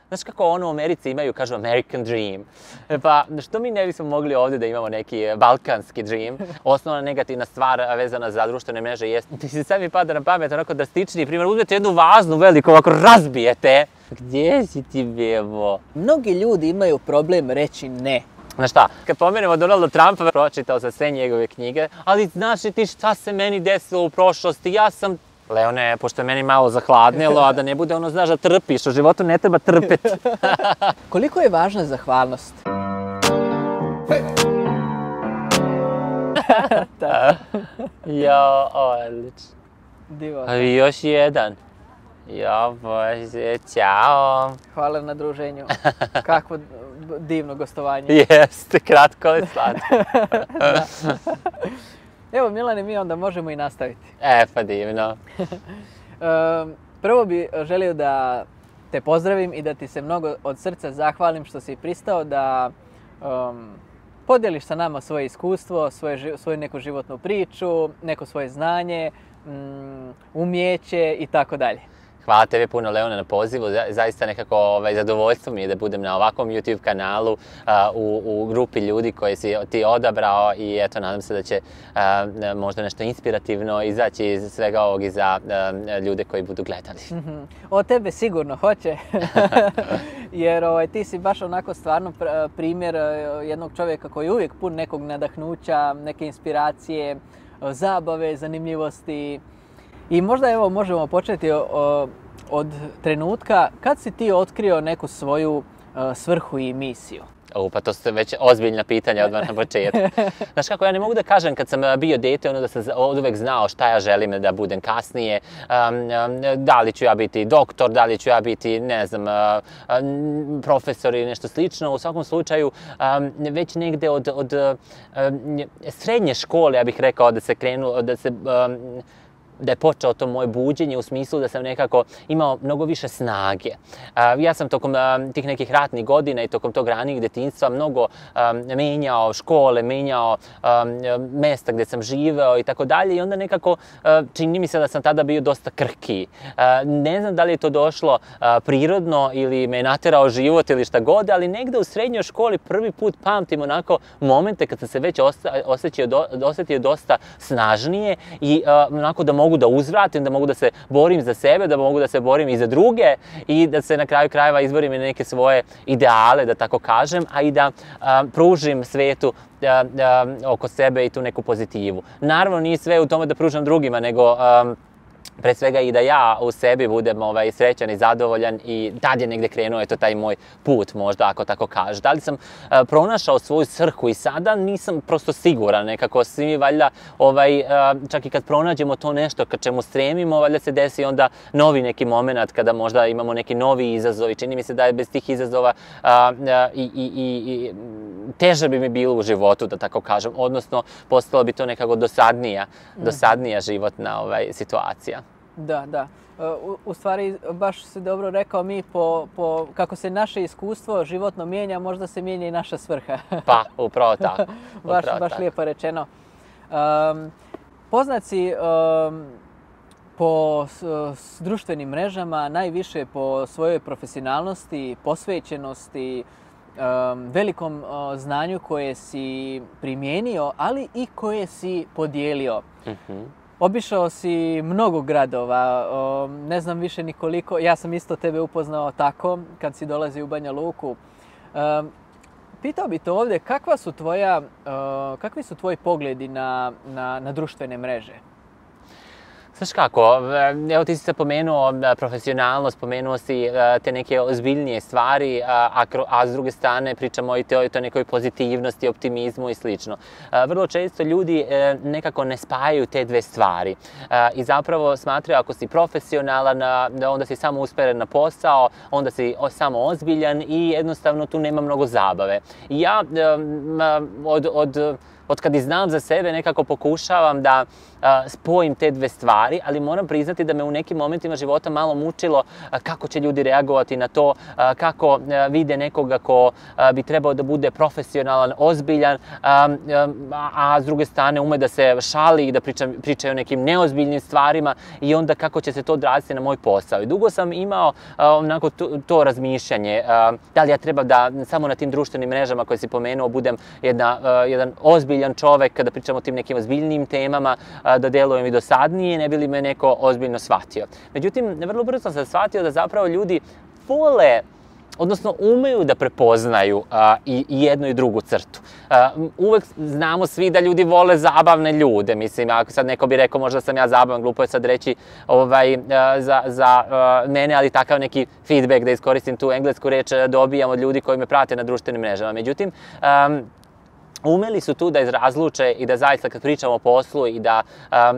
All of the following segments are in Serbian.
Znaš kako ono u Americi imaju, kažu American Dream. Pa što mi ne bismo mogli ovdje da imamo neki balkanski dream? Osnovna negativna stvar vezana za društvene mreže jest, ti se sad mi pada na pamet onako drastičniji primjer, uzmete jednu vaznu veliku, ovako razbijete. Gdje si ti, bevo? Mnogi ljudi imaju problem reći ne. Znaš šta, kad pomenemo Donalda Trumpa, pročitao sam sve njegove knjige, ali znaš li ti šta se meni desilo u prošlosti, ja sam... Leone, pošto je meni malo zahladnilo, a da ne bude ono, znaš, da trpiš, u životu ne treba trpeti. Koliko je važna zahvalnost? Jo, odlično. Divo. Još jedan. Jo, bože, ćao. Hvala na druženju. Kakvo divno gostovanje. Jeste, kratko ali slatko. Evo, Milane, mi onda možemo i nastaviti. Pa divno. Prvo bih želio da te pozdravim i da ti se mnogo od srca zahvalim što si pristao da podijeliš sa nama svoje iskustvo, svoju neku životnu priču, neko svoje znanje, umjeće i tako dalje. Hvala tebi puno, Leone, na pozivu. Zaista nekako zadovoljstvo mi je da budem na ovakvom YouTube kanalu u grupi ljudi koje si ti odabrao i eto, nadam se da će možda nešto inspirativno izaći iz svega ovog i za ljude koji budu gledali. Od tebe sigurno hoće, jer ti si baš onako stvarno primjer jednog čovjeka koji je uvijek pun nekog nadahnuća, neke inspiracije, zabave, zanimljivosti. I možda evo možemo početi od trenutka kad si ti otkrio neku svoju svrhu i misiju. Pa to su već ozbiljna pitanja odmah na početku. Znaš kako, ja ne mogu da kažem kad sam bio dete, ono da sam uvek znao šta ja želim da budem kasnije. Da li ću ja biti doktor, da li ću ja biti, ne znam, profesor ili nešto slično. U svakom slučaju, već negde od srednje škole, ja bih rekao, da se krenulo, da je počeo to moje buđenje u smislu da sam nekako imao mnogo više snage. Ja sam tokom tih nekih ratnih godina i tokom tog ranijeg djetinjstva mnogo menjao škole, menjao mesta gdje sam živeo i tako dalje i onda nekako čini mi se da sam tada bio dosta krhkiji. Ne znam da li je to došlo prirodno ili me je naterao život ili šta god, ali negde u srednjoj školi prvi put pamtim onako momente kad sam se već osjetio dosta snažnije i onako da mogu da uzvratim, da mogu da se borim za sebe, da mogu da se borim i za druge i da se na kraju krajeva izborim i neke svoje ideale, da tako kažem, a i da pružim svetu oko sebe i tu neku pozitivu. Naravno, nije sve u tome da pružam drugima, nego pre svega i da ja u sebi budem srećan i zadovoljan i tad je negde krenuo eto taj moj put možda, ako tako kaže. Da li sam pronašao svoju svrhu i sada nisam prosto siguran, nekako svi mi valjda, čak i kad pronađemo to nešto ka čemu stremimo, valjda se desi onda novi neki moment kada možda imamo neki novi izazov i čini mi se da je bez tih izazova i teže bi mi bilo u životu, da tako kažem, odnosno postalo bi to nekako dosadnija životna situacija. Da. U stvari, baš si dobro rekao, mi kako se naše iskustvo životno mijenja, možda se mijenja i naša svrha. Pa, upravo tako. Baš lijepo rečeno. Poznat si po društvenim mrežama najviše po svojoj profesionalnosti, posvećenosti, velikom znanju koje si primijenio, ali i koje si podijelio. Obišao si mnogo gradova, ne znam više ni koliko, ja sam isto tebe upoznao tako kad si dolazio u Banja Luku. Pitao bi te ovdje, kakvi su tvoji pogledi na društvene mreže? Znaš kako, evo ti si se pomenuo profesionalno, spomenuo si te neke ozbiljnije stvari, a s druge strane pričamo i o toj nekoj pozitivnosti, optimizmu i slično. Vrlo često ljudi nekako ne spajaju te dve stvari i zapravo smatraju ako si profesionalan, onda si samo usperen na posao, onda si samo ozbiljan i jednostavno tu nema mnogo zabave. I ja od Otkad i znam za sebe, nekako pokušavam da spojim te dve stvari, ali moram priznati da me u nekim momentima života malo mučilo kako će ljudi reagovati na to, kako vide nekoga ko bi trebao da bude profesionalan, ozbiljan, a s druge strane ume da se šali i da priča o nekim neozbiljnim stvarima i onda kako će se to odraziti na moj posao. I dugo sam imao onako to razmišljanje, da li ja treba da samo na tim društvenim mrežama koje si pomenuo budem jedan ozbiljan čovek kada pričam o tim nekim ozbiljnim temama, da delujem i dosadnije, ne bi li me neko ozbiljno shvatio. Međutim, vrlo brzo sam shvatio da zapravo ljudi vole, odnosno umeju da prepoznaju i jednu i drugu crtu. Uvek znamo svi da ljudi vole zabavne ljude. Mislim, ako sad neko bi rekao možda sam ja zabavan, glupo je sad reći za mene, ali takav neki feedback, da iskoristim tu englesku reč, dobijam od ljudi koji me prate na društvenim mrežama. Međutim, umeli su tu da izrazluče i da zaista kad pričamo o poslu i da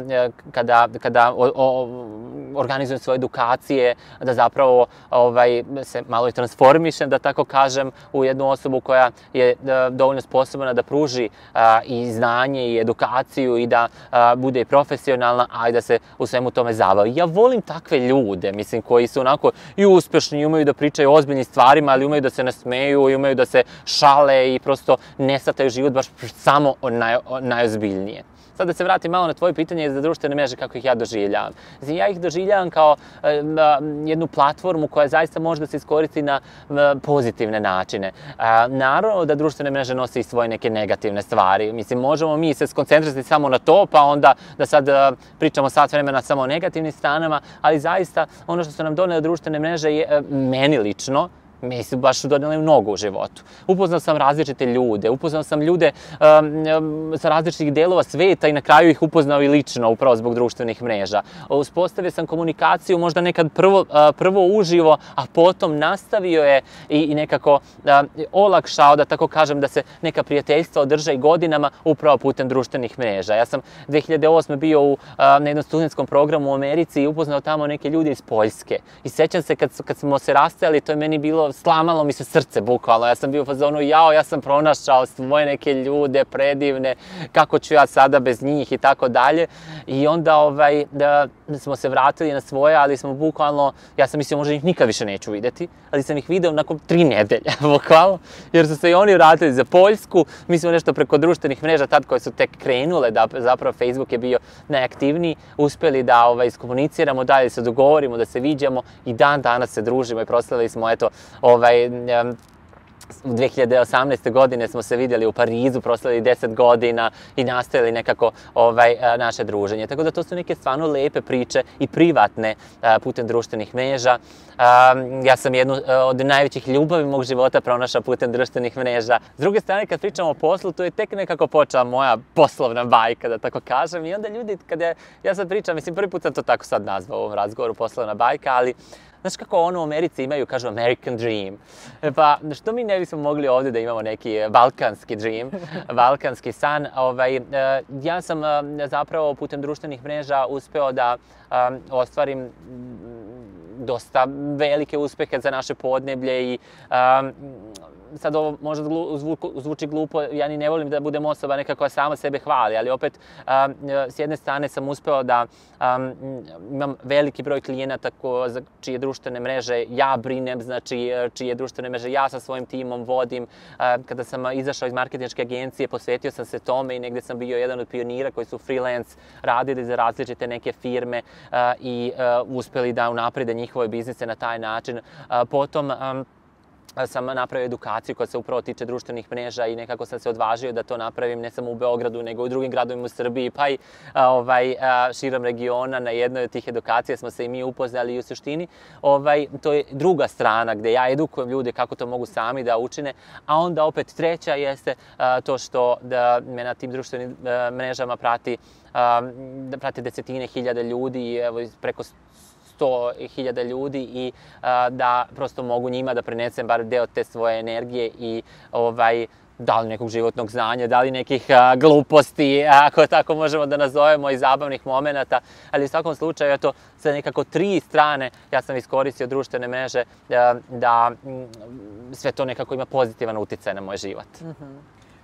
kada organizujem svoje edukacije, da zapravo se malo i transformišem, da tako kažem, u jednu osobu koja je dovoljno sposobna da pruži i znanje i edukaciju i da bude i profesionalna, a i da se u svemu tome zabavi. Ja volim takve ljude, mislim, koji su onako i uspešni, i umeju da pričaju o ozbiljnim stvarima, ali umeju da se nasmeju i umeju da se šale i prosto ne shvataju život baš samo najozbiljnije. Sad da se vratim malo na tvoje pitanje za društvene mreže, kako ih ja doživljavam. Znači, ja ih doživljavam kao jednu platformu koja zaista može da se iskoristi na pozitivne načine. Naravno da društvene mreže nose i svoje neke negativne stvari. Mislim, možemo mi se skoncentrisati samo na to, pa onda da sad pričamo sat vremena samo o negativnim stranama, ali zaista ono što su nam donele društvene mreže je meni lično, mi su baš donijeli mnogo u životu. Upoznao sam različite ljude, upoznao sam ljude sa različitih delova sveta i na kraju ih upoznao i lično, upravo zbog društvenih mreža. Uspostavio sam komunikaciju možda nekad prvo uživo, a potom nastavio je i nekako olakšao, da tako kažem, da se neka prijateljstva održe i godinama upravo putem društvenih mreža. Ja sam 2008. bio na jednom studentskom programu u Americi i upoznao tamo neke ljude iz Poljske. I sećam se kad smo se rastajali, to je meni bilo, slamalo mi se srce bukvalno. Ja sam bio u fazonu, ja sam pronašao svoje neke ljude predivne, kako ću ja sada bez njih i tako dalje. I onda da smo se vratili na svoje, ali smo bukvalno, ja sam mislio možda ih nikad više neću vidjeti, ali sam ih video nakon 3 nedelje, bukvalno, jer su se i oni vratili za Poljsku. Mi smo nešto preko društvenih mreža, tad koje su tek krenule, da zapravo Facebook je bio najaktivniji, uspjeli da iskomuniciramo, dalje se dogovorimo, da se viđamo i dan danas se družimo i proslavili smo, eto, 2018. godine smo se vidjeli u Parizu, proslavili 10 godina i nastavili nekako naše druženje. Tako da to su neke stvarno lepe priče i privatne putem društvenih mreža. Ja sam jednu od najvećih ljubavi mog života pronašao putem društvenih mreža. S druge strane, kad pričamo o poslu, tu je tek nekako počela moja poslovna bajka, da tako kažem. I onda ljudi, kada ja sad pričam, mislim, prvi put sam to tako sad nazvao u ovom razgovoru, poslovna bajka, ali znaš kako ono u Americi imaju, kažu American Dream. Pa što mi ne bismo mogli ovdje da imamo neki balkanski dream, balkanski san. Ja sam zapravo putem društvenih mreža uspeo da ostvarim dosta velike uspehe za naše podneblje i sad ovo možda zvuči glupo, ja ni ne volim da budem osoba neka koja sama sebe hvali, ali opet s jedne strane sam uspeo da imam veliki broj klijenata za čije društvene mreže ja brinem, znači čije društvene mreže ja sa svojim timom vodim. Kada sam izašao iz marketinške agencije, posvetio sam se tome i negdje sam bio jedan od pionira koji su freelance radili za različite neke firme i uspjeli da unaprede njihove biznise na taj način. Potom sam napravio edukaciju koja se upravo tiče društvenih mreža i nekako sam se odvažio da to napravim ne samo u Beogradu, nego i u drugim gradovima u Srbiji, pa i širom regiona. Na jednoj od tih edukacija smo se i mi upoznali i u suštini to je druga strana gdje ja edukujem ljude kako to mogu sami da učine, a onda opet treća jeste to što me na tim društvenim mrežama prati desetine hiljada ljudi, preko 100.000 ljudi i da prosto mogu njima da prenesem bar deo te svoje energije i da li nekog životnog znanja, da li nekih gluposti, ako tako možemo da nazovemo, i zabavnih momenata, ali u svakom slučaju, eto, sa nekako 3 strane ja sam iskoristio društvene mreže da sve to nekako ima pozitivan uticaj na moj život.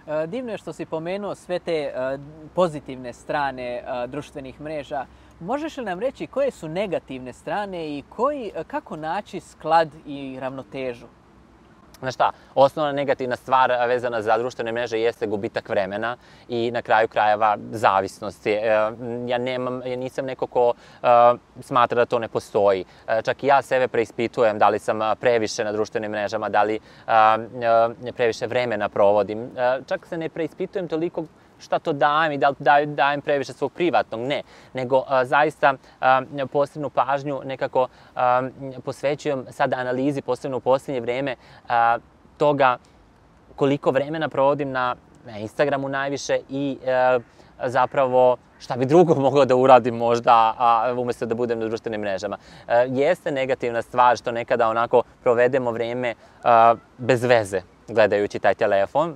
Divno je što si pomenuo sve te pozitivne strane društvenih mreža. Možeš li nam reći koje su negativne strane i kako naći sklad i ravnotežu? Znaš šta, osnovna negativna stvar vezana za društvene mreže jeste gubitak vremena i na kraju krajeva zavisnost. Ja nisam neko ko smatra da to ne postoji. Čak i ja sebe preispitujem da li sam previše na društvenim mrežama, da li previše vremena provodim. Čak se ne preispitujem toliko šta to dajem i da li dajem previše svog privatnog, ne. Nego zaista posebnu pažnju nekako posvećujem sad analizi, posebno u posljednje vrijeme, toga koliko vremena provodim na Instagramu najviše i zapravo šta bi drugo moglo da uradim možda umjesto da budem na društvenim mrežama. Jeste negativna stvar što nekada onako provedemo vrijeme bez veze gledajući taj telefon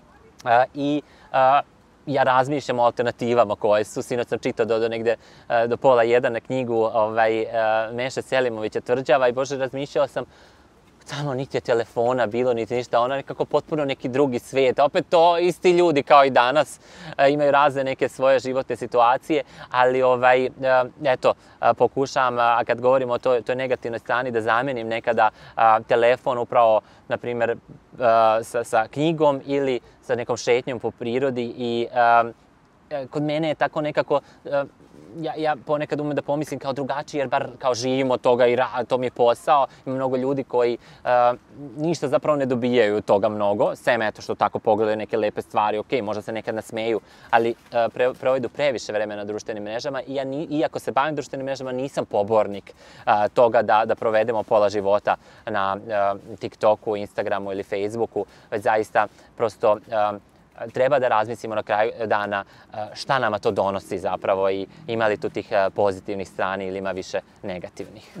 i ja razmišljam o alternativama koje su. Sinoć sam čitao negde do 12:30 na knjigu Meše Selimovića Tvrđava i bože, razmišljao sam tamo niti je telefona bilo, niti ništa, ona nekako potpuno neki drugi svijet. Opet to isti ljudi kao i danas, imaju razne neke svoje životne situacije, ali eto, pokušavam, a kad govorimo o toj negativnoj strani, da zamenim nekada telefon upravo, na primjer, sa knjigom ili sa nekom šetnjom po prirodi i kod mene je tako nekako, ja ponekad umem da pomislim kao drugačije, jer bar kao živim od toga i to mi je posao. Ima mnogo ljudi koji ništa zapravo ne dobijaju od toga mnogo, sem eto što tako pogledaju neke lepe stvari, ok, možda se nekad nasmeju, ali provedu previše vremena na društvenim mrežama i ja, iako se bavim društvenim mrežama, nisam pobornik toga da provedemo pola života na TikToku, Instagramu ili Facebooku, već zaista prosto treba da razmislimo na kraju dana šta nama to donosi zapravo i ima li tu tih pozitivnih strani ili ima više negativnih.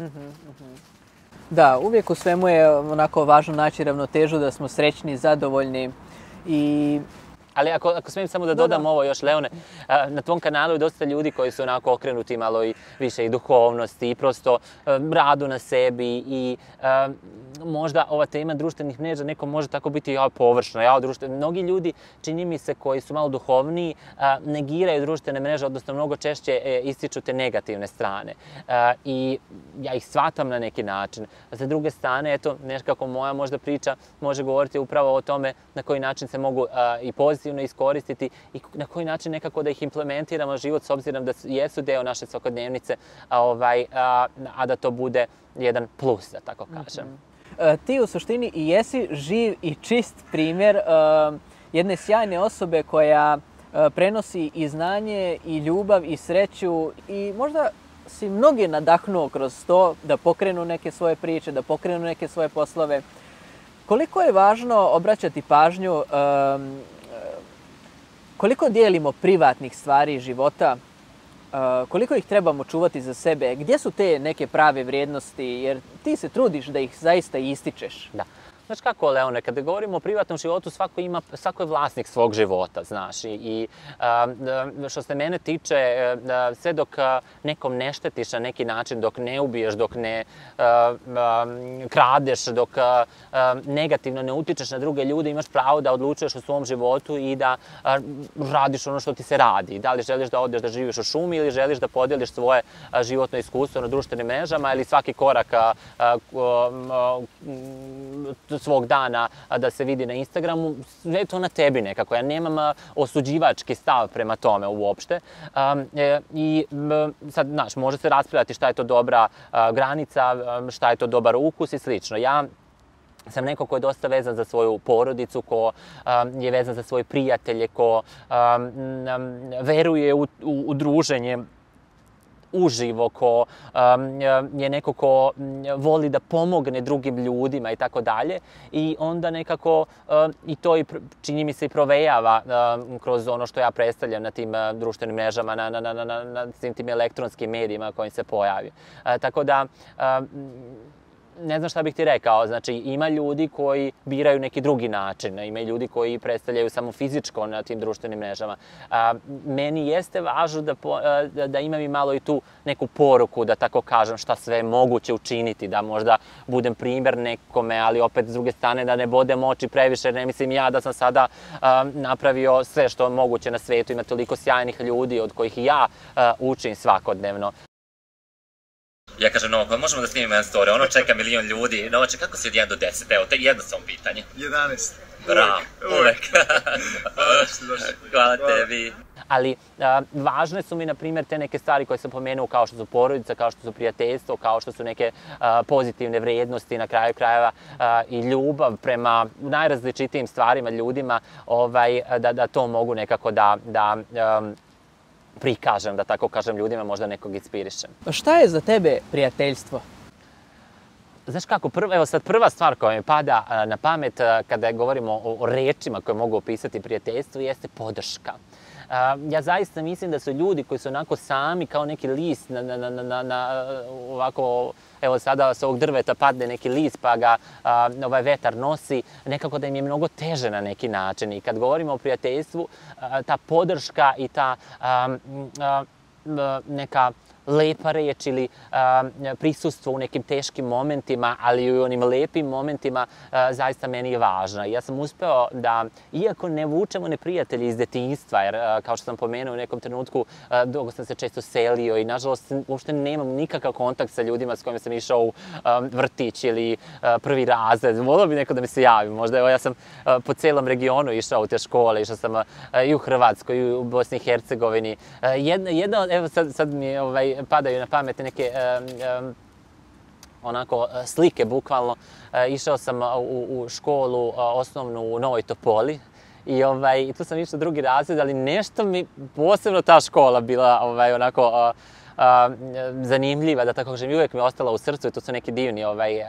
Da, uvijek u svemu je onako važno naći ravnotežu, da smo srećni, zadovoljni i... Ali ako smijem samo da dodam ovo još, Leone, na tvom kanalu je dosta ljudi koji su onako okrenuti malo i više i duhovnosti i prosto radu na sebi i možda ova tema društvenih mreža nekom može tako biti površno. Mnogi ljudi, čini mi se, koji su malo duhovniji, negiraju društvene mreže, odnosno mnogo češće ističu te negativne strane. I ja ih shvatam na neki način. Sa druge strane, eto, nekako moja možda priča može govoriti upravo o tome na koji način se mogu i pozitivno iskoristiti i na koji način nekako da ih implementiramo u život, s obzirom da jesu deo naše svakodnevnice, a da to bude jedan plus, da tako kažem. Ti u suštini i jesi živ i čist primjer jedne sjajne osobe koja prenosi i znanje i ljubav i sreću i možda si mnoge nadahnuo kroz to da pokrenu neke svoje priče, da pokrenu neke svoje poslove. Koliko je važno obraćati pažnju, koliko dijelimo privatnih stvari života, koliko ih trebamo čuvati za sebe, gdje su te neke prave vrijednosti, jer ti se trudiš da ih zaista ističeš. Da. Znaš kako, Leone, kada govorimo o privatnom životu, svako je vlasnik svog života, znaš. I što se mene tiče, sve dok nekom ne štetiš na neki način, dok ne ubiješ, dok ne kradeš, dok negativno ne utičeš na druge ljude, imaš pravo da odlučuješ o svom životu i da radiš ono što ti se radi. Da li želiš da odeš da živiš u šumi ili želiš da podijeliš svoje životno iskustvo na društvenim mrežama ili svaki korak svog dana da se vidi na Instagramu, sve je to na tebi nekako. Ja nemam osuđivački stav prema tome uopšte. I sad, znaš, može se raspravljati šta je to dobra granica, šta je to dobar ukus i slično. Ja sam neko ko je dosta vezan za svoju porodicu, ko je vezan za svoje prijatelje, ko veruje u druženje uživo, ko je neko ko voli da pomogne drugim ljudima i tako dalje. I onda nekako i to čini mi se i provejava kroz ono što ja predstavljam na tim društvenim mrežama, na svim tim elektronskim medijima kojim se pojavi. Tako da ne znam šta bih ti rekao, znači ima ljudi koji biraju neki drugi način, ima ljudi koji predstavljaju samo fizičko na tim društvenim mrežama. Meni jeste važno da imam i malo i tu neku poruku, da tako kažem, šta sve je moguće učiniti, da možda budem primjer nekome, ali opet s druge strane da ne bodem oči previše, ne mislim ja da sam sada napravio sve što je moguće na svetu, ima toliko sjajnih ljudi od kojih i ja učim svakodnevno. Ja kažem, Novak, možemo da snimimo jedan story, ono čeka milion ljudi. Novače, kako si od 1 do 10? Evo, to je jednostavno pitanje. 11. Bravo, uvek. Hvala što ste došli. Hvala tebi. Ali važne su mi, na primjer, te neke stvari koje sam pomenuo, kao što su porodica, kao što su prijateljstvo, kao što su neke pozitivne vrijednosti, na kraju krajeva i ljubav prema najrazličitijim stvarima, ljudima, da to mogu nekako da prikažem, da tako kažem, ljudima, možda nekog inspirišem. Šta je za tebe prijateljstvo? Znaš kako, evo sad prva stvar koja mi pada na pamet kada govorimo o rečima koje mogu opisati prijateljstvo jeste podrška. Ja zaista mislim da su ljudi koji su onako sami kao neki list ovako, evo sada s ovog drveta padne neki list pa ga ovaj vetar nosi, nekako da im je mnogo teže na neki način. I kad govorimo o prijateljstvu, ta podrška i ta neka lepa reč ili prisustvo u nekim teškim momentima, ali i u onim lepim momentima zaista meni je važna. Ja sam uspeo da, iako ne vučemo neprijatelji iz detinjstva, jer kao što sam pomenuo u nekom trenutku, dugo sam se često selio i nažalost uopšte nemam nikakav kontakt sa ljudima s kojima sam išao u vrtić ili prvi razred. Volio bi neko da mi se javi. Možda evo ja sam po celom regionu išao u te škole, išao sam i u Hrvatskoj, i u Bosni i Hercegovini. Evo sad mi padaju na pamet neke onako slike, bukvalno. Išao sam u školu osnovnu u Novoj Topoli i tu sam išao drugi razred, ali nešto mi posebno ta škola bila onako zanimljiva, da tako kažem, i uvijek mi je ostala u srcu i tu su neki divni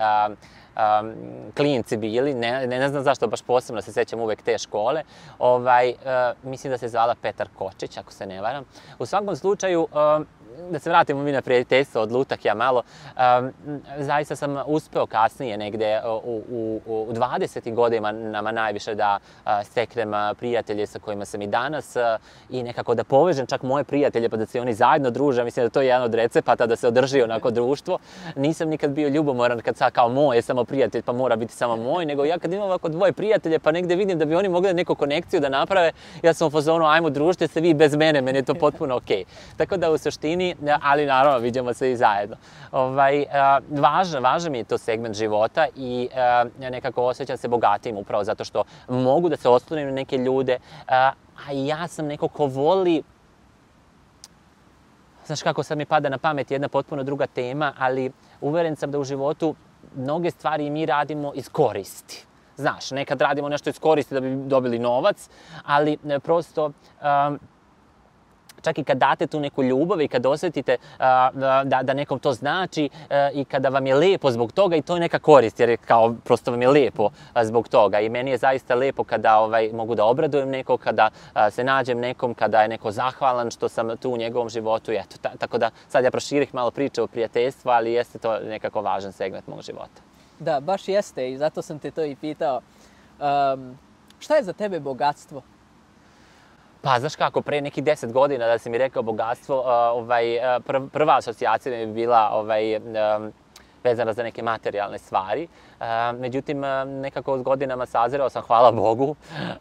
klinci bili, ne znam zašto baš posebno se sećam uvek te škole. Mislim da se zvala Petar Kočić, ako se ne varam. U svakom slučaju, da se vratimo mi na prijateljstvo, odlutak ja malo, zaista sam uspeo kasnije negde u 20. godinama najviše da steknem prijatelje sa kojima sam i danas i nekako da povežem čak moje prijatelje pa da se oni zajedno druže. Mislim da to je jedan od recepata da se održi onako društvo. Nisam nikad bio ljubomoran kad sad kao moj je samo prijatelj pa mora biti samo moj, nego ja kad imam ovako dvoje prijatelje pa negde vidim da bi oni mogli neku konekciju da naprave, ja sam u fazonu ajmo družite se vi bez mene, meni je to potpuno okej. Tako da u suštini, ali naravno vidimo se i zajedno. Važan mi je to segment života i nekako osjećam se bogatijim upravo zato što mogu da se oslonim na neke ljude, a ja sam neko ko voli. Znaš kako sad mi pada na pamet jedna potpuno druga tema, ali uveren sam da u životu mnoge stvari mi radimo iz koristi. Znaš, nekad radimo nešto iz koristi da bi dobili novac, ali prosto čak i kad date tu neku ljubav i kad osjetite da nekom to znači i kada vam je lepo zbog toga i to je neka korist jer kao prosto vam je lepo zbog toga. I meni je zaista lepo kada mogu da obradujem nekog, kada se nađem nekom, kada je neko zahvalan što sam tu u njegovom životu. Eto, tako da sad ja proširih malo priče o prijateljstvu, ali jeste to nekako važan segment mog života. Da, baš jeste i zato sam te to i pitao. Šta je za tebe bogatstvo? Pa, znaš kako, pre nekih 10 godina da si mi rekao bogatstvo, prva asocijacija mi bi bila vezana za neke materijalne stvari. Međutim, nekako s godinama sazreo sam, hvala Bogu.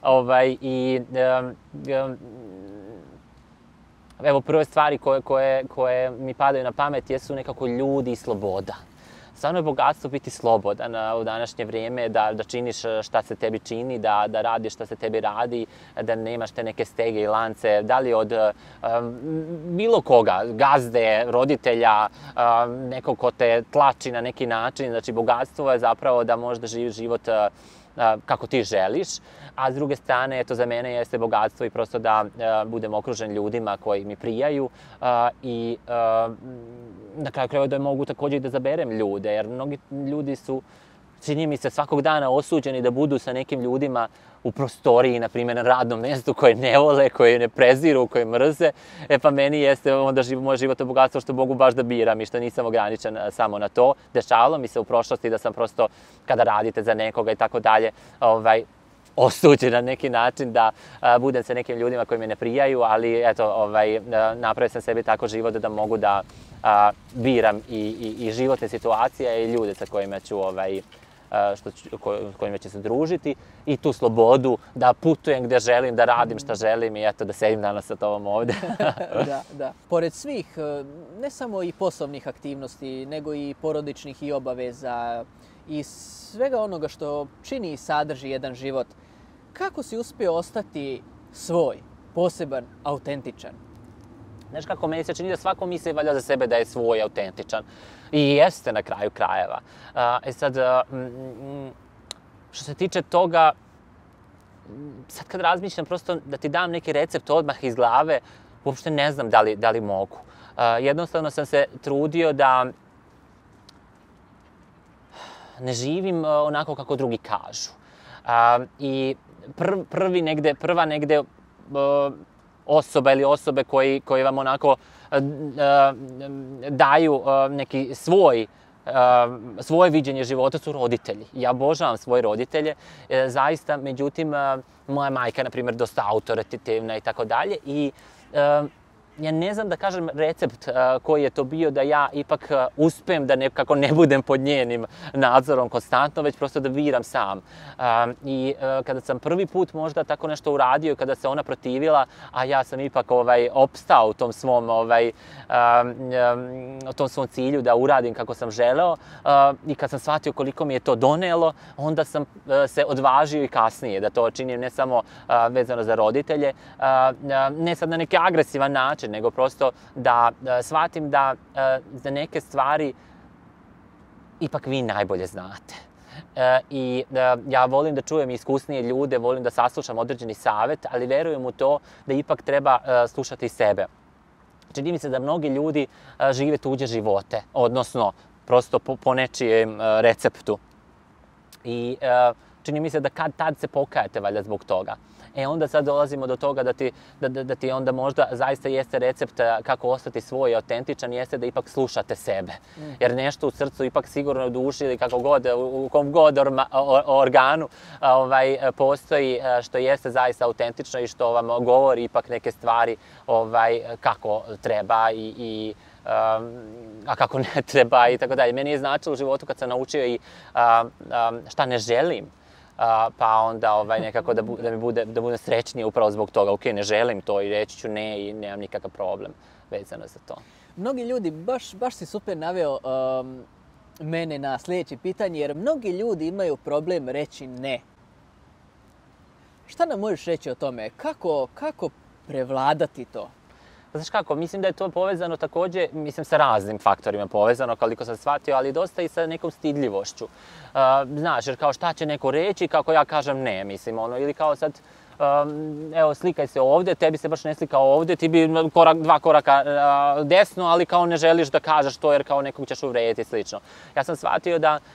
Evo, prve stvari koje mi padaju na pamet jesu nekako ljudi i sloboda. Stvarno je bogatstvo biti slobodan u današnje vrijeme, da činiš šta se tebi čini, da radiš šta se tebi radi, da nemaš te neke stege i lance, da li od bilo koga, gazde, roditelja, nekog ko te tlači na neki način. Znači, bogatstvo je zapravo da možeš da živiš život kako ti želiš, a s druge strane, eto, za mene jeste bogatstvo i prosto da budem okružen ljudima koji mi prijaju i na kraju krajeva da mogu također i da zaberem ljude, jer mnogi ljudi su, čini mi se, svakog dana osuđeni da budu sa nekim ljudima u prostoriji, na primjer na radnom mjestu koje ne vole, koje ne preziru, koje mrze, pa meni jeste onda moj život je bogatstvo što mogu baš da biram i što nisam ograničen samo na to. Dešavalo mi se u prošlosti da sam prosto, kada radite za nekoga i tako dalje, osuđen na neki način da budem sa nekim ljudima koji me ne prijaju, ali eto, napravio sam sebi tako život da mogu da biram i životne situacije i ljude sa kojima ću kojima će se družiti i tu slobodu da putujem gdje želim, da radim šta želim i eto da sedim danas sa tobom ovdje. Da. Pored svih, ne samo i poslovnih aktivnosti, nego i porodičnih i obaveza i svega onoga što čini i sadrži jedan život, kako si uspio ostati svoj, poseban, autentičan? Znaš kako, meni se čini da svako misli valjda za sebe da je svoj, autentičan. I jeste na kraju krajeva. Što se tiče toga, sad kad razmišljam prosto da ti dam neki recept odmah iz glave, uopšte ne znam da li mogu. Jednostavno sam se trudio da ne živim onako kako drugi kažu. I prva negde osoba ili osobe koji vam onako daju neki svoje viđenje života su roditelji. Ja obožavam svoje roditelje, zaista, međutim, moja majka, na primjer, dosta autoritativna i tako dalje i ja ne znam da kažem recept koji je to bio da ja ipak uspem da nekako ne budem pod njenim nadzorom konstantno, već prosto da biram sam. I kada sam prvi put možda tako nešto uradio, kada se ona protivila, a ja sam ipak opstao u tom svom cilju da uradim kako sam želeo i kad sam shvatio koliko mi je to donelo, onda sam se odvažio i kasnije da to činim ne samo vezano za roditelje, ne sad na neki agresivan način, nego prosto da shvatim da za neke stvari ipak vi najbolje znate. I ja volim da čujem iskusnije ljude, volim da saslušam određeni savjet, ali verujem u to da ipak treba slušati sebe. Čini mi se da mnogi ljudi žive tuđe živote, odnosno prosto po nečijem receptu. I čini mi se da kad tad se pokajate valjda zbog toga. Onda sad dolazimo do toga da ti onda možda zaista jeste recept kako ostati svoj i autentičan, jeste da ipak slušate sebe. Jer nešto u srcu, ipak sigurno u duši ili kako god, u kom god organu postoji što jeste zaista autentično i što vam govori ipak neke stvari kako treba a kako ne treba i tako dalje. Meni je značilo u životu kad sam naučio i šta ne želim, pa onda nekako da budem srećniji upravo zbog toga. Ok, ne želim to i reći ću ne i nemam nikakav problem vezano za to. Mnogi ljudi, baš si super naveo mene na sljedeće pitanje, jer mnogi ljudi imaju problem reći ne. Šta nam možeš reći o tome? Kako prevladati to? Znaš kako, mislim da je to povezano također, sa raznim faktorima povezano, koliko sam shvatio, ali dosta i sa nekom stidljivošću. Znaš, jer kao šta će neko reći, kako ja kažem ne, ili kao sad, evo slikaj se ovdje, tebi se baš ne slika ovdje, ti bi dva koraka desno, ali kao ne želiš da kažeš to jer kao nekog ćeš uvrediti i slično. Ja sam shvatio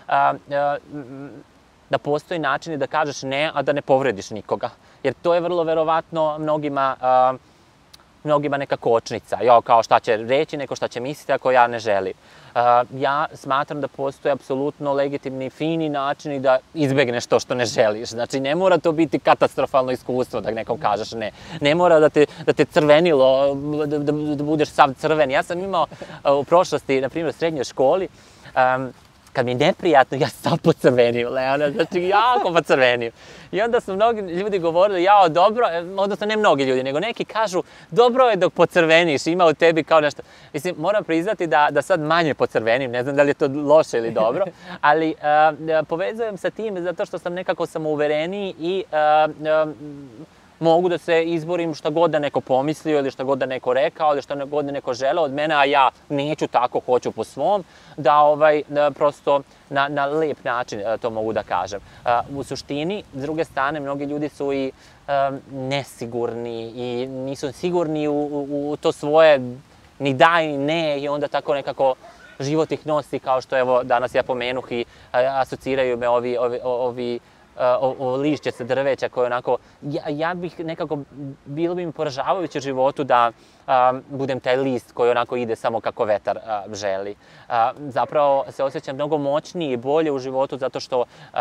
da postoji načini da kažeš ne, a da ne povrediš nikoga. Jer to je vrlo verovatno mnogima neka kočnica, kao šta će reći, neko šta će misliti ako ja ne želim. Ja smatram da postoje apsolutno legitimni, fini načini da izbegneš to što ne želiš. Znači, ne mora to biti katastrofalno iskustvo da nekom kažeš ne. Ne mora da te crvenilo, da budeš sav crven. Ja sam imao u prošlosti, na primjer u srednjoj školi, kad mi je neprijatno, ja sam pocrvenio, Leona, znači jako pocrvenio. I onda su mnogi ljudi govorili, jao, dobro, odnosno ne mnogi ljudi, nego neki kažu, dobro je dok pocrveniš, ima u tebi kao nešto. Mislim, moram priznati da sad manje pocrvenim, ne znam da li je to loše ili dobro, ali povezujem sa tim zato što sam nekako samouvereniji i mogu da se izborim šta god da neko pomislio ili šta god da neko rekao ili šta god da neko želeo od mene, a ja neću tako, hoću po svom, da prosto na lep način to mogu da kažem. U suštini, s druge strane, mnogi ljudi su i nesigurni i nisu sigurni u to svoje ni da i ne i onda tako nekako život ih nosi kao što evo danas ja pomenuh i asociraju me ovi lišće sa drveća koje onako, ja bih nekako, bilo bi mi poražavajuće u životu da budem taj list koji onako ide samo kako vetar želi. Zapravo se osjećam mnogo moćnije i bolje u životu zato što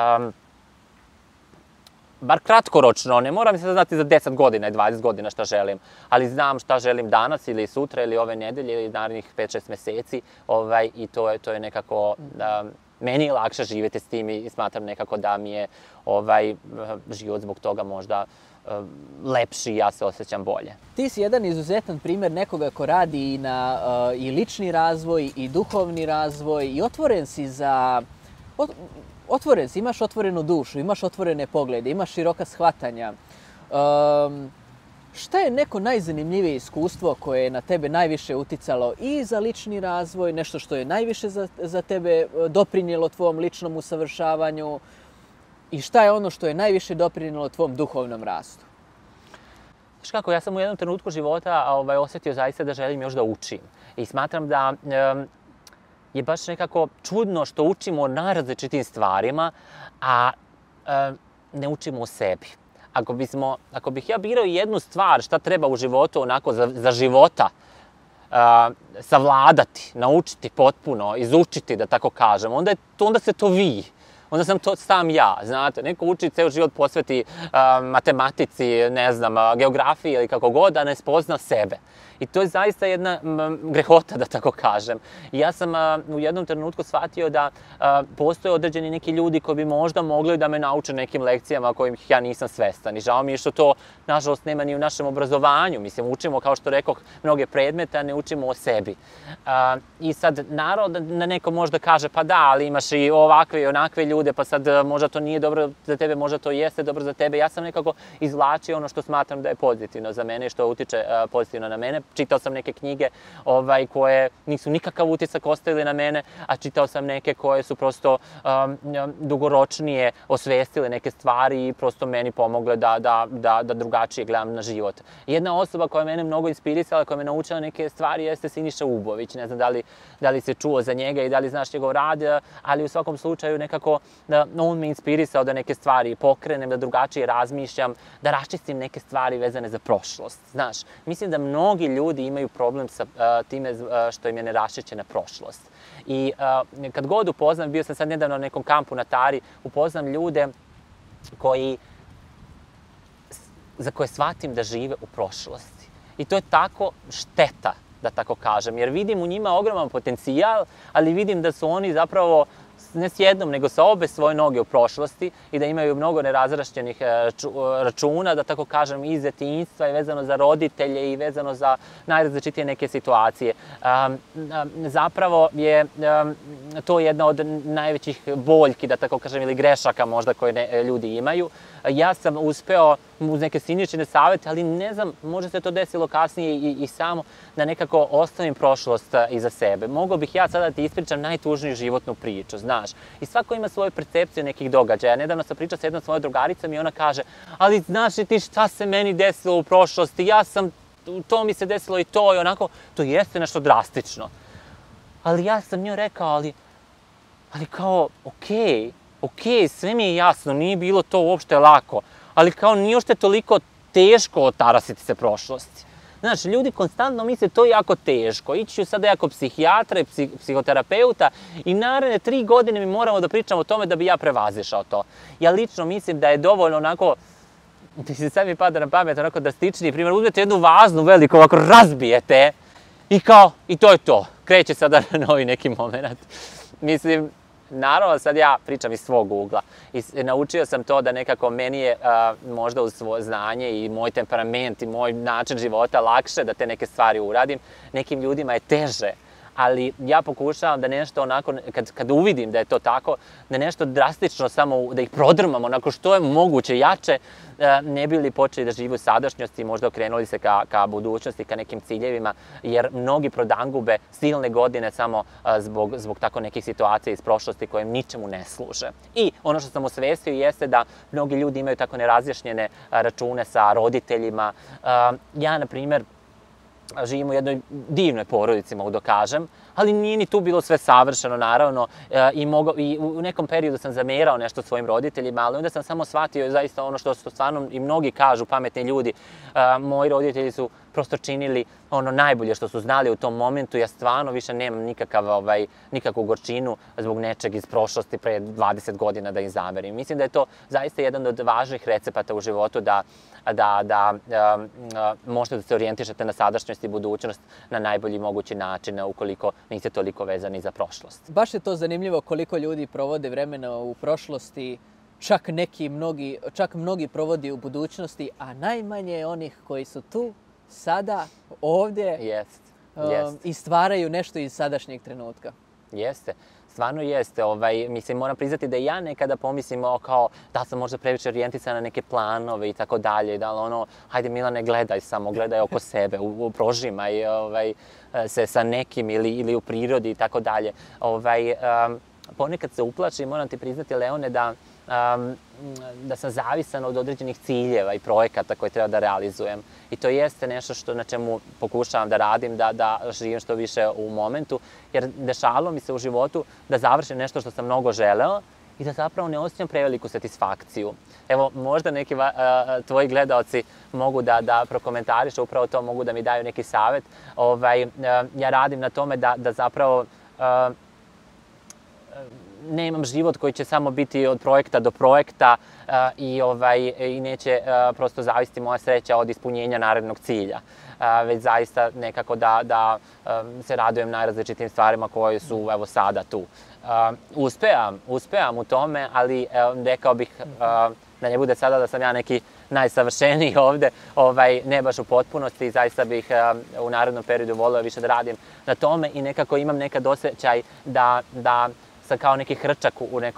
bar kratkoročno, ne moram se znati za 10 godina i 20 godina šta želim, ali znam šta želim danas ili sutra ili ove nedelje ili narednih 5-6 meseci i to je nekako, meni je lakše živjeti s tim i smatram nekako da mi je život zbog toga možda lepši i ja se osjećam bolje. Ti si jedan izuzetan primjer nekoga ko radi i lični razvoj i duhovni razvoj i otvoren si otvoren si, imaš otvorenu dušu, imaš otvorene poglede, imaš široka shvatanja. Šta je neko najzanimljivije iskustvo koje je na tebe najviše uticalo i za lični razvoj, nešto što je najviše za tebe doprinijelo tvom ličnom usavršavanju i šta je ono što je najviše doprinijelo tvom duhovnom rastu? Znaš kako, ja sam u jednom trenutku života osjetio zaista da želim još da učim i smatram da je baš nekako čudno što učimo o najrazličitim stvarima, a ne učimo o sebi. Ako bih ja birao jednu stvar šta treba u životu onako za života savladati, naučiti potpuno, izučiti da tako kažem, onda ste to vi. Onda sam to sam ja, znate. Neko uči ceo život posveti matematici, ne znam, geografiji ili kako god, a ne spozna sebe. I to je zaista jedna grehota, da tako kažem. I ja sam u jednom trenutku shvatio da postoje određeni neki ljudi koji bi možda mogli da me nauče nekim lekcijama kojih ja nisam svestan. I žao mi je što to, nažalost, nema ni u našem obrazovanju. Mislim, učimo, kao što rekoh, mnoge predmete, a ne učimo o sebi. I sad, naravno, da neko možda kaže, pa da, ali imaš i ovakve i onakve ljude, pa sad možda to nije dobro za tebe, možda to jeste dobro za tebe. Ja sam nekako izvlačio ono što smatram da je pozitivno za mene i što utiče pozitivno na mene. Čitao sam neke knjige koje nisu nikakav utisak ostavili na mene, a čitao sam neke koje su prosto dugoročnije osvestile neke stvari i prosto meni pomogle da drugačije gledam na život. Jedna osoba koja je mene mnogo inspirisala, koja me naučila neke stvari jeste Siniša Ubović. Ne znam da li si čuo za njega i da li znaš njegov rad, ali u svakom slučaju nekako on me inspirisao da neke stvari pokrenem, da drugačije razmišljam, da raščistim neke stvari vezane za prošlost. Znaš, mislim da mnogi ljudi imaju problem sa time što im je neraščišćena prošlost. I kad god upoznam, bio sam sad nedavno na nekom kampu na Tari, upoznam ljude za koje shvatim da žive u prošlosti. I to je tako šteta, da tako kažem, jer vidim u njima ogroman potencijal, ali vidim da su oni zapravo ne s jednom, nego sa obe svoje noge u prošlosti i da imaju mnogo nerazrašćenih računa, da tako kažem, iz detinjstva i vezano za roditelje i vezano za najrazličitije neke situacije. Zapravo je to jedna od najvećih boljki, da tako kažem, ili grešaka možda koje ljudi imaju. Ja sam uspeo uz neke Siničine savete, ali ne znam, možda se to desilo kasnije i samo da nekako ostavim prošlost iza sebe. Mogao bih ja sada da ti ispričam najtužniju životnu priču, znaš. I svako ima svoju percepciju nekih događaja. Nedavno sam pričao sa jednom svojom drugaricom i ona kaže, ali znaš li ti šta se meni desilo u prošlosti, to mi se desilo i to i onako, to jeste nešto drastično. Ali ja sam njoj rekao, ali kao, okej, sve mi je jasno, nije bilo to uopšte lako, ali kao nije uopšte toliko teško otarasiti se prošlosti. Znaš, ljudi konstantno misle to je jako teško, ići ću sada jako psihijatra i psihoterapeuta i naredne 3 godine mi moramo da pričamo o tome da bi ja prevazišao to. Ja lično mislim da je dovoljno onako, sad mi pada na pamet onako drastičniji primjer, uzmete jednu vaznu veliku, ovako razbijete i to je to. Kreće sada na novi neki moment. Mislim, naravno, sad ja pričam iz svog ugla i naučio sam to da nekako meni je možda uz svoje znanje i moj temperament i moj način života lakše da te neke stvari uradim. Nekim ljudima je teže, ali ja pokušavam da nešto onako, kad uvidim da je to tako, da nešto drastično samo da ih prodrmam onako što je moguće jače, ne bi li počeli da žive u sadašnjosti i možda okrenuli se ka budućnosti, ka nekim ciljevima, jer mnogi prodangube silne godine samo zbog tako nekih situacija iz prošlosti koje im ničemu ne služe. I ono što sam osvestio jeste da mnogi ljudi imaju tako nerazjašnjene račune sa roditeljima. Ja, na primjer, živim u jednoj divnoj porodici, mogu da kažem, ali nije ni tu bilo sve savršeno, naravno, i u nekom periodu sam zamerao nešto svojim roditeljima, ali onda sam samo shvatio zaista ono što stvarno i mnogi kažu, pametni ljudi, moji roditelji su prosto činili ono najbolje što su znali u tom momentu, ja stvarno više nemam nikakvu gorčinu zbog nečeg iz prošlosti pre 20 godina da ih zamerim. Mislim da je to zaista jedan od važnih recepata u životu da možete da se orijentišete na sadašnjost i budućnost na najbolji mogući način ukoliko niste toliko vezani za prošlost. Baš je to zanimljivo koliko ljudi provode vremena u prošlosti, čak mnogi provodi u budućnosti, a najmanje onih koji su tu, sada, ovdje i stvaraju nešto iz sadašnjeg trenutka. Jeste. Stvarno jeste. Mislim, moram priznati da ja nekada pomislim kao da sam možda previše orijentisan na neke planove i tako dalje. Da ono, hajde Milane, gledaj samo, gledaj oko sebe, prožimaj se sa nekim ili u prirodi i tako dalje. Ponekad se uplašim, moram ti priznati, Leone, da sam zavisan od određenih ciljeva i projekata koje treba da realizujem. I to jeste nešto na čemu pokušavam da radim, da živim što više u momentu, jer dešavalo mi se u životu da završim nešto što sam mnogo želeo i da zapravo ne osjećam preveliku satisfakciju. Evo, možda neki tvoji gledaoci mogu da prokomentarišu upravo to, mogu da mi daju neki savjet. Ja radim na tome da zapravo nemam život koji će samo biti od projekta do projekta i neće prosto zavisiti moja sreća od ispunjenja narednog cilja, već zaista nekako da se radujem najrazličitim stvarima koje su evo sada tu. Uspevam u tome, ali rekao bih da ne bude sada da sam ja neki najsavršeniji ovde, ne baš u potpunosti, zaista bih u narednom periodu voleo više da radim na tome i nekako imam nekad osjećaj da sam kao neki hrčak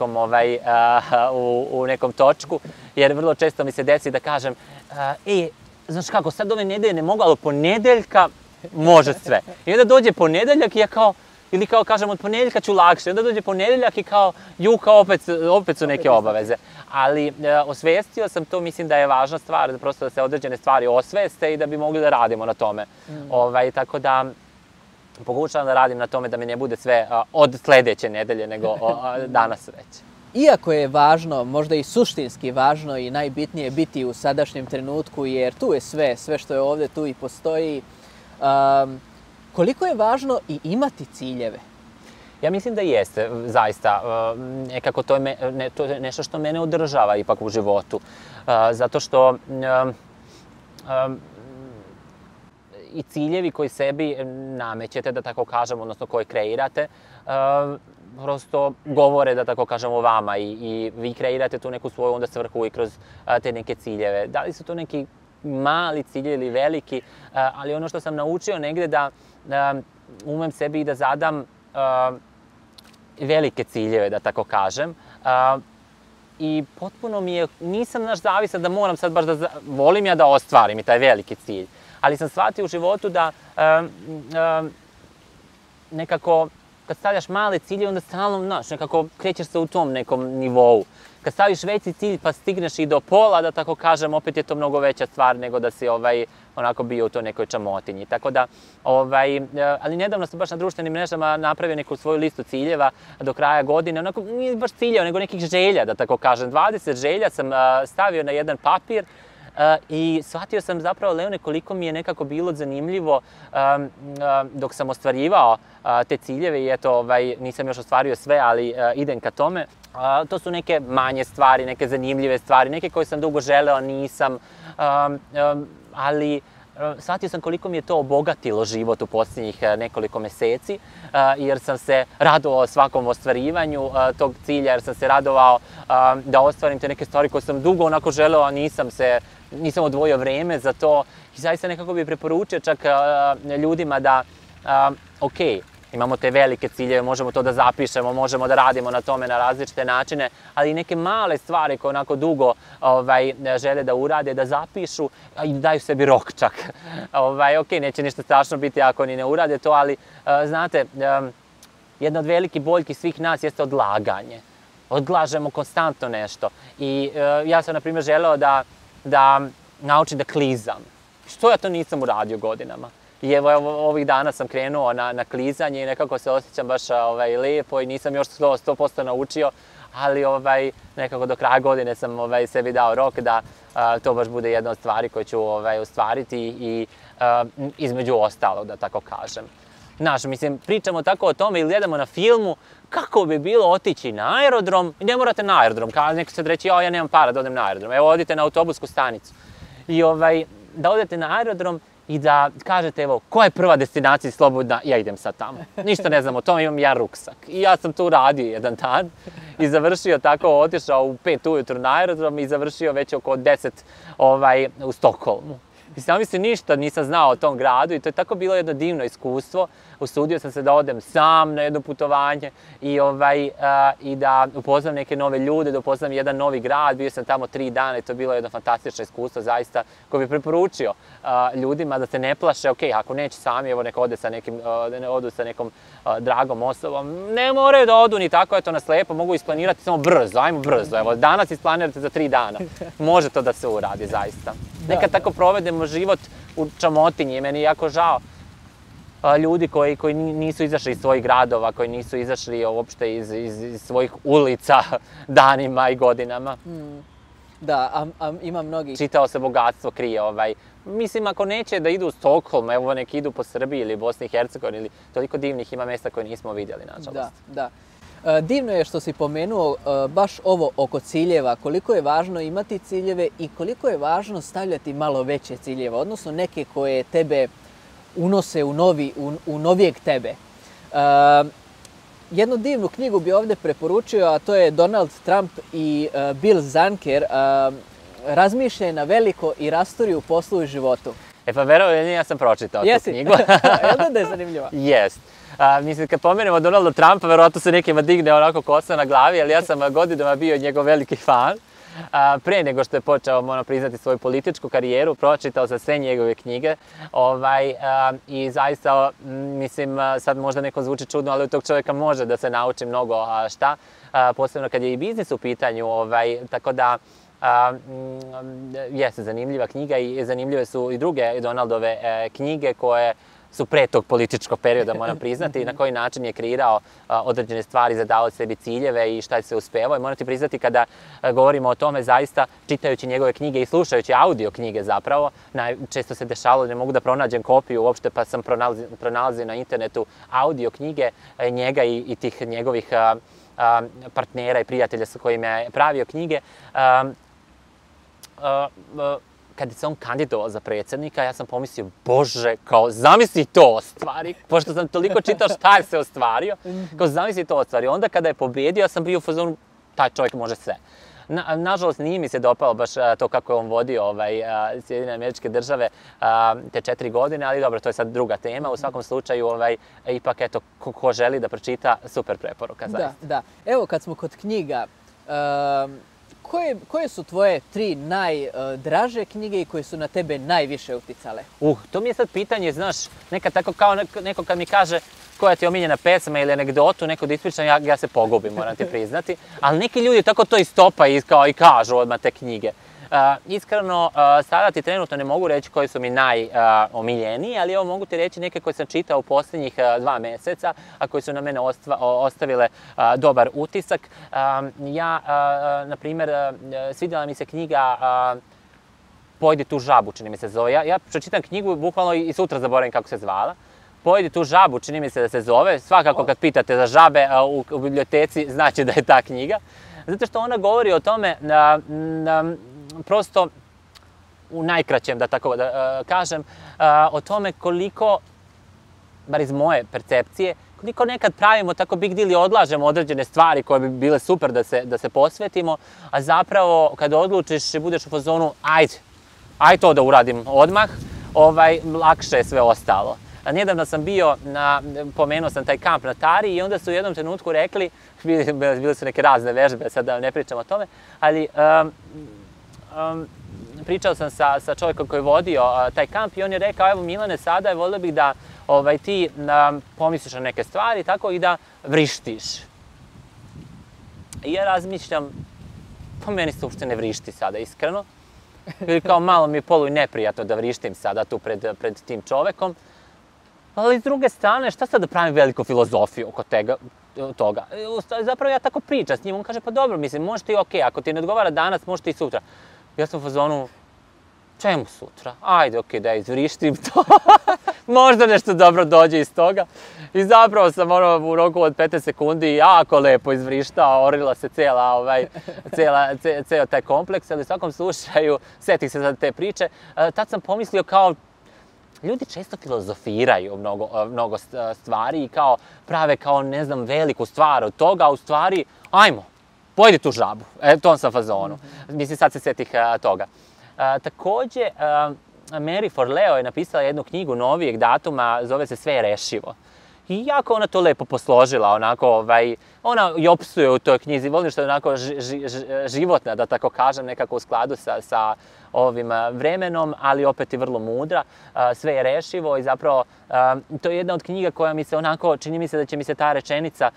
u nekom točku, jer vrlo često mi se desi da kažem znaš kako, sad ove nedelje ne mogu, ali od ponedeljka može sve. I onda dođe ponedeljak i ja kao, ili kao kažem od ponedeljka ću lakše, onda dođe ponedeljak i kao opet su neke obaveze. Ali osvestio sam to, mislim da je važna stvar, prosto da se određene stvari osveste i da bi mogli da radimo na tome. Tako da pokušavam da radim na tome da mi ne bude sve od sledeće nedelje, nego danas već. Iako je važno, možda i suštinski važno i najbitnije biti u sadašnjem trenutku, jer tu je sve što je ovde, tu i postoji, koliko je važno i imati ciljeve? Ja mislim da jeste, zaista. Nekako to je nešto što mene održava ipak u životu. Zato što i ciljevi koji sebi namećete, da tako kažem, odnosno koje kreirate, prosto govore, da tako kažem, o vama i vi kreirate tu neku svoju onda svrhu i kroz te neke ciljeve. Da li su to neki mali ciljevi ili veliki, ali ono što sam naučio negde da umem sebi i da zadam velike ciljeve, da tako kažem. I potpuno mi je, nisam zavisan da moram sad baš da, volim ja da ostvarim i taj veliki cilj. Ali sam shvatio u životu da nekako, kad stavljaš male cilje, onda stalno, nekako krećeš se u tom nekom nivou. Kad staviš veći cilj pa stigneš i do pola, da tako kažem, opet je to mnogo veća stvar nego da si onako bio u toj nekoj čamotinji. Tako da, ali nedavno sam baš na društvenim mrežama napravio neku svoju listu ciljeva do kraja godine. Onako, nije baš ciljeva, nego nekih želja, da tako kažem. 20 želja sam stavio na jedan papir i shvatio sam zapravo, Leone, koliko mi je nekako bilo zanimljivo dok sam ostvarivao te ciljeve i eto, nisam još ostvario sve, ali idem ka tome. To su neke manje stvari, neke zanimljive stvari, neke koje sam dugo želeo, nisam, ali shvatio sam koliko mi je to obogatilo život u posljednjih nekoliko meseci, jer sam se radovao svakom ostvarivanju tog cilja, jer sam se radovao da ostvarim te neke stvari koje sam dugo onako želeo, a nisam odvojio vreme za to. I zaista nekako bih preporučio čak ljudima da, ok, imamo te velike ciljeve, možemo to da zapišemo, možemo da radimo na tome na različite načine, ali i neke male stvari koje onako dugo žele da urade, da zapišu i daju sebi rok čak. Ok, neće ništa strašno biti ako ni ne urade to, ali znate, jedna od velikih boljki svih nas jeste odlaganje. Odlažemo konstantno nešto. I ja sam, na primjer, želeo da naučim da klizam. Što ja to nisam uradio godinama? I evo, ovih dana sam krenuo na klizanje i nekako se osjećam baš lijepo i nisam još 100% naučio, ali nekako do kraja godine sam sebi dao rok da to baš bude jedna od stvari koje ću ostvariti i između ostalog, da tako kažem. Znaš, mislim, pričamo tako o tome ili gledamo na filmu, kako bi bilo otići na aerodrom, i ne morate na aerodrom, kao neko će reći, ja nemam para da odem na aerodrom, evo odite na autobusku stanicu. I da odete na aerodrom i da kažete, evo, koja je prva destinacija slobodna, ja idem sad tamo. Ništa ne znam o tome, imam ja ruksak. I ja sam tu radio jedan dan i završio tako, otišao u 5 ujutru na aerodrom i završio već oko 10 u Stokholmu. I sam mislim, ništa nisam znao o tom gradu i to je tako bilo jedno divno iskustvo. Usudio sam se da odem sam na jedno putovanje i da upoznam neke nove ljude, da upoznam jedan novi grad. Bio sam tamo 3 dana i to je bilo jedno fantastično iskustvo zaista koje bih preporučio ljudima da se ne plaše. Ok, ako neće sami, evo nek odu sa nekom dragom osobom. Ne moraju da odu ni tako, eto na slepo, mogu isplanirati samo brzo, ajmo brzo. Evo, danas isplanirate za 3 dana. Može to da se uradi zaista. Nekad tako provedemo život u čamotinji, meni je jako žao ljudi koji nisu izašli iz svojih gradova, koji nisu izašli uopšte iz svojih ulica danima i godinama. Da, a ima mnogi. Čitao se bogatstvo krije. Mislim, ako neće da idu u Stokholm, evo neki idu po Srbiji ili Bosni i Hercegovini, ili toliko divnih ima mesta koje nismo vidjeli, nažalost. Da. Divno je što si pomenuo baš ovo oko ciljeva, koliko je važno imati ciljeve i koliko je važno stavljati malo veće ciljeve, odnosno neke koje tebe unose u novijeg tebe. Jednu divnu knjigu bi ovdje preporučio, a to je Donald Trump i Bill Zanker, Razmišljaj na veliko i rasturi u poslu i životu. Pa verovali, ja sam pročitao tu knjigu. Jel da je zanimljiva? Jest. Mislim, kad pomenemo Donalda Trumpa, verovatno se nekima digne onako kosa na glavi, ali ja sam godinama bio njegov veliki fan. Pre nego što je počeo, moram priznati, svoju političku karijeru, pročitao sam sve njegove knjige i zaista, mislim, sad možda neko zvuči čudno, ali od tog čovjeka može da se nauči mnogo šta, posebno kad je i biznis u pitanju, tako da jeste zanimljiva knjiga i zanimljive su i druge Donaldove knjige koje su pre tog političkog perioda, moram priznati, na koji način je kreirao određene stvari, zadao sebi ciljeve i šta je se uspevao. I moram ti priznati, kada govorimo o tome, zaista, čitajući njegove knjige i slušajući audio knjige zapravo, često se dešavalo, ne mogu da pronađem kopiju uopšte, pa sam pronalazio na internetu audio knjige njega i tih njegovih partnera i prijatelja sa kojima je pravio knjige. Kada se on kandidovao za predsjednika, ja sam pomislio, bože, kao zamisli to ostvari, pošto sam toliko čitao šta je se ostvario, kao zamisli to ostvari. Onda kada je pobedio, ja sam bio u fazonu, taj čovjek može sve. Nažalost, nije mi se dopalo baš to kako je on vodio Sjedinjene Američke Države te 4 godine, ali dobro, to je sad druga tema. U svakom slučaju, ipak, eto, ko želi da pročita, super preporuka, zaista. Da. Evo, kad smo kod knjiga, koje su tvoje 3 najdraže knjige i koje su na tebe najviše uticale? To mi je sad pitanje, znaš, nekad tako kao neko kad mi kaže koja ti je omiljena pesma ili anegdotu, neko da ispričam, ja se pogubim, moram ti priznati. Ali neki ljudi tako to istopaju i kažu odmah te knjige. Iskreno, sada ti trenutno ne mogu reći koji su mi najomiljeniji, ali evo mogu ti reći neke koje sam čitao u posljednjih 2 mjeseca, a koje su na mene ostavile dobar utisak. Ja, na primjer, svidjela mi se knjiga Pojedi tu žabu, čini mi se zove. Ja pročitam knjigu, bukvalno i sutra zaboravim kako se zvala. Pojedi tu žabu, čini mi se da se zove. Svakako kad pitate za žabe u biblioteci, znači da je ta knjiga. Zato što ona govori o tome, prosto u najkraćem, da tako kažem, o tome koliko, bar iz moje percepcije, koliko nekad pravimo tako big deal i odlažemo određene stvari koje bi bile super da se posvetimo, a zapravo kada odlučiš i budeš u fazonu, ajde to da uradim odmah, lakše je sve ostalo. Nedavno sam bio, pomenuo sam taj kamp na Tari i onda su u jednom trenutku rekli, bile su neke razne vežbe, sad da ne pričam o tome, ali pričao sam sa čovjekom koji je vodio taj kamp i on je rekao, evo Milane, sada volio bih da ti pomisliš na neke stvari tako i da vrištiš. I ja razmišljam, po meni se uopšte ne vrišti sada, iskreno. Kao malo mi je polu i neprijatno da vrištim sada tu pred tim čovekom. Ali s druge strane, šta sad da pravim veliku filozofiju oko toga? Zapravo ja tako pričam s njim, on kaže, pa dobro, mislim, možeš ti okej, ako ti ne odgovara danas, možeš ti i sutra. Ja sam u fazonu, čemu sutra? Ajde, okej, da izvrištim to. Možda nešto dobro dođe iz toga. I zapravo sam u roku od 15 sekundi jako lepo izvrištao, orila se ceo taj kompleks, ali u svakom slučaju, setih se za te priče. Tad sam pomislio kao, ljudi često filozofiraju mnogo stvari i kao prave kao, ne znam, veliku stvar od toga, a u stvari, ajmo, pojedi tu žabu. To sam fazonu. Mislim, sad se setih toga. Takođe, Mary Forleo je napisala jednu knjigu novijeg datuma, zove se Sve je rešivo. I jako ona to lepo posložila, onako, ona i opsuje u toj knjizi, volim što je onako životna, da tako kažem, nekako u skladu sa ovim vremenom, ali opet i vrlo mudra. Sve je rešivo i zapravo to je jedna od knjiga koja mi se onako, čini mi se da će mi se ta rečenica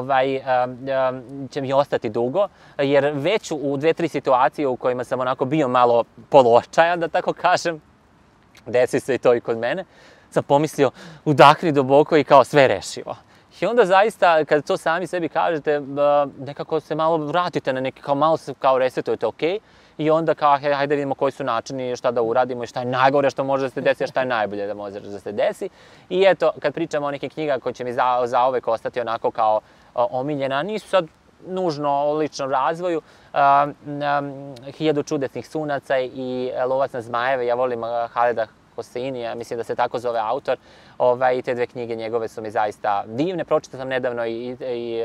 će mi ostati dugo, jer već u 2-3 situacije u kojima sam onako bio malo poločajan, da tako kažem, desi se i to i kod mene, sam pomislio, udahni duboko i kao sve rešivo. I onda zaista, kad to sami sebi kažete, nekako se malo vratite na neki, kao malo se kao resetujete, okej, i onda kao, hajde vidimo koji su načini, šta da uradimo i šta je najgore što može da se desi, a šta je najbolje da može da se desi. I eto, kad pričamo o nekim knjiga koje će mi zauvek ostati onako kao omiljena, nisu sad nužno o ličnom razvoju, 1000 čudesnih sunaca i Lovac na zmajeve, ja volim Haleda Hoseinija, mislim da se tako zove autor, i te dve knjige njegove su mi zaista divne. Pročitao sam nedavno i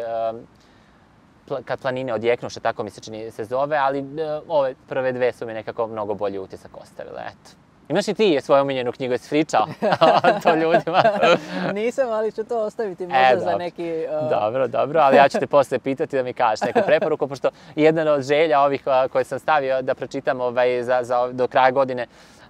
Kad planine odjeknuše, tako mi se čini se zove, ali ove prve dve su mi nekako mnogo bolji utisak ostavile, eto. Imaš i ti svoju omiljenu knjigu, jesi pričao to ljudima? Nisam, ali ću to ostaviti možda za neki... Dobro, ali ja ću te posle pitati da mi kažeš neku preporuku, pošto jedna od želja ovih koje sam stavio da pročitam do kraja godine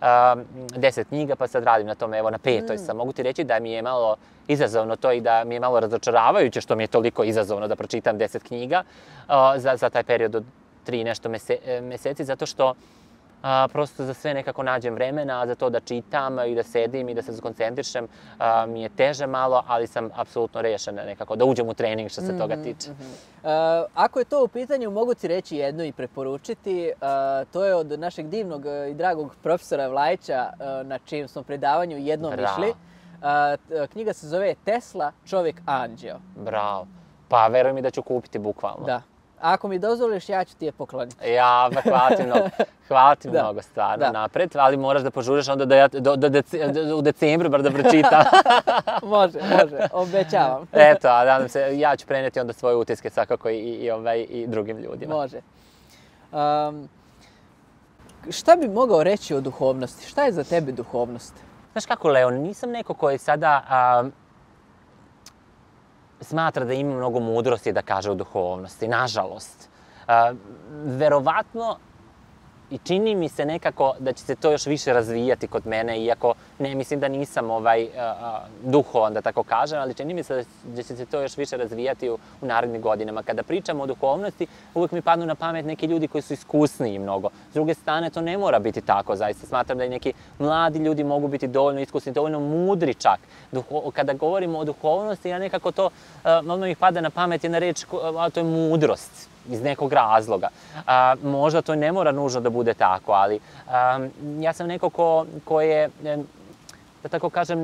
10 knjiga, pa sad radim na tome, evo na 5. sam. Mogu ti reći da mi je malo izazovno to i da mi je malo razočaravajuće što mi je toliko izazovno da pročitam 10 knjiga za taj period od 3 nešto meseci, zato što prosto za sve nekako nađem vremena, a za to da čitam i da sedim i da se skoncentrišem mi je teže malo, ali sam apsolutno rešen nekako da uđem u trening što se toga tiče. Ako je to u pitanju, mogu ti reći jedno i preporučiti. To je od našeg divnog i dragog profesora Vlajića, na čijem smo predavanju jednom išli. Knjiga se zove Tesla, čovjek anđeo. Bravo. Pa veruj mi da ću kupiti bukvalno. Da. Ako mi dozvoliš, ja ću ti je pokloniti. Ja, hvala ti mnogo stvarno napred, ali moraš da požuriš onda da ja u decembru bar da pročitam. Može, obećavam. Eto, a nadam se, ja ću preneti onda svoje utiske svakako i drugim ljudima. Može. Šta bi mogao reći o duhovnosti? Šta je za tebe duhovnost? Znaš kako, Leo, nisam neko koji sada smatra da ima mnogo mudrosti da kaže o duhovnosti, nažalost. Verovatno i čini mi se nekako da će se to još više razvijati kod mene, iako ne mislim da nisam duhovan, da tako kažem, ali čini mi se da će se to još više razvijati u narednim godinama. Kada pričamo o duhovnosti, uvijek mi padnu na pamet neki ljudi koji su iskusniji mnogo. S druge strane, to ne mora biti tako, zaista. Smatram da i neki mladi ljudi mogu biti dovoljno iskusni, dovoljno mudri čak. Kada govorimo o duhovnosti, ja nekako to, odmah mi pada na pamet jedna reč, a to je mudrost. Iz nekog razloga. Možda to ne mora nužno da bude tako, ali ja sam neko ko je, da tako kažem,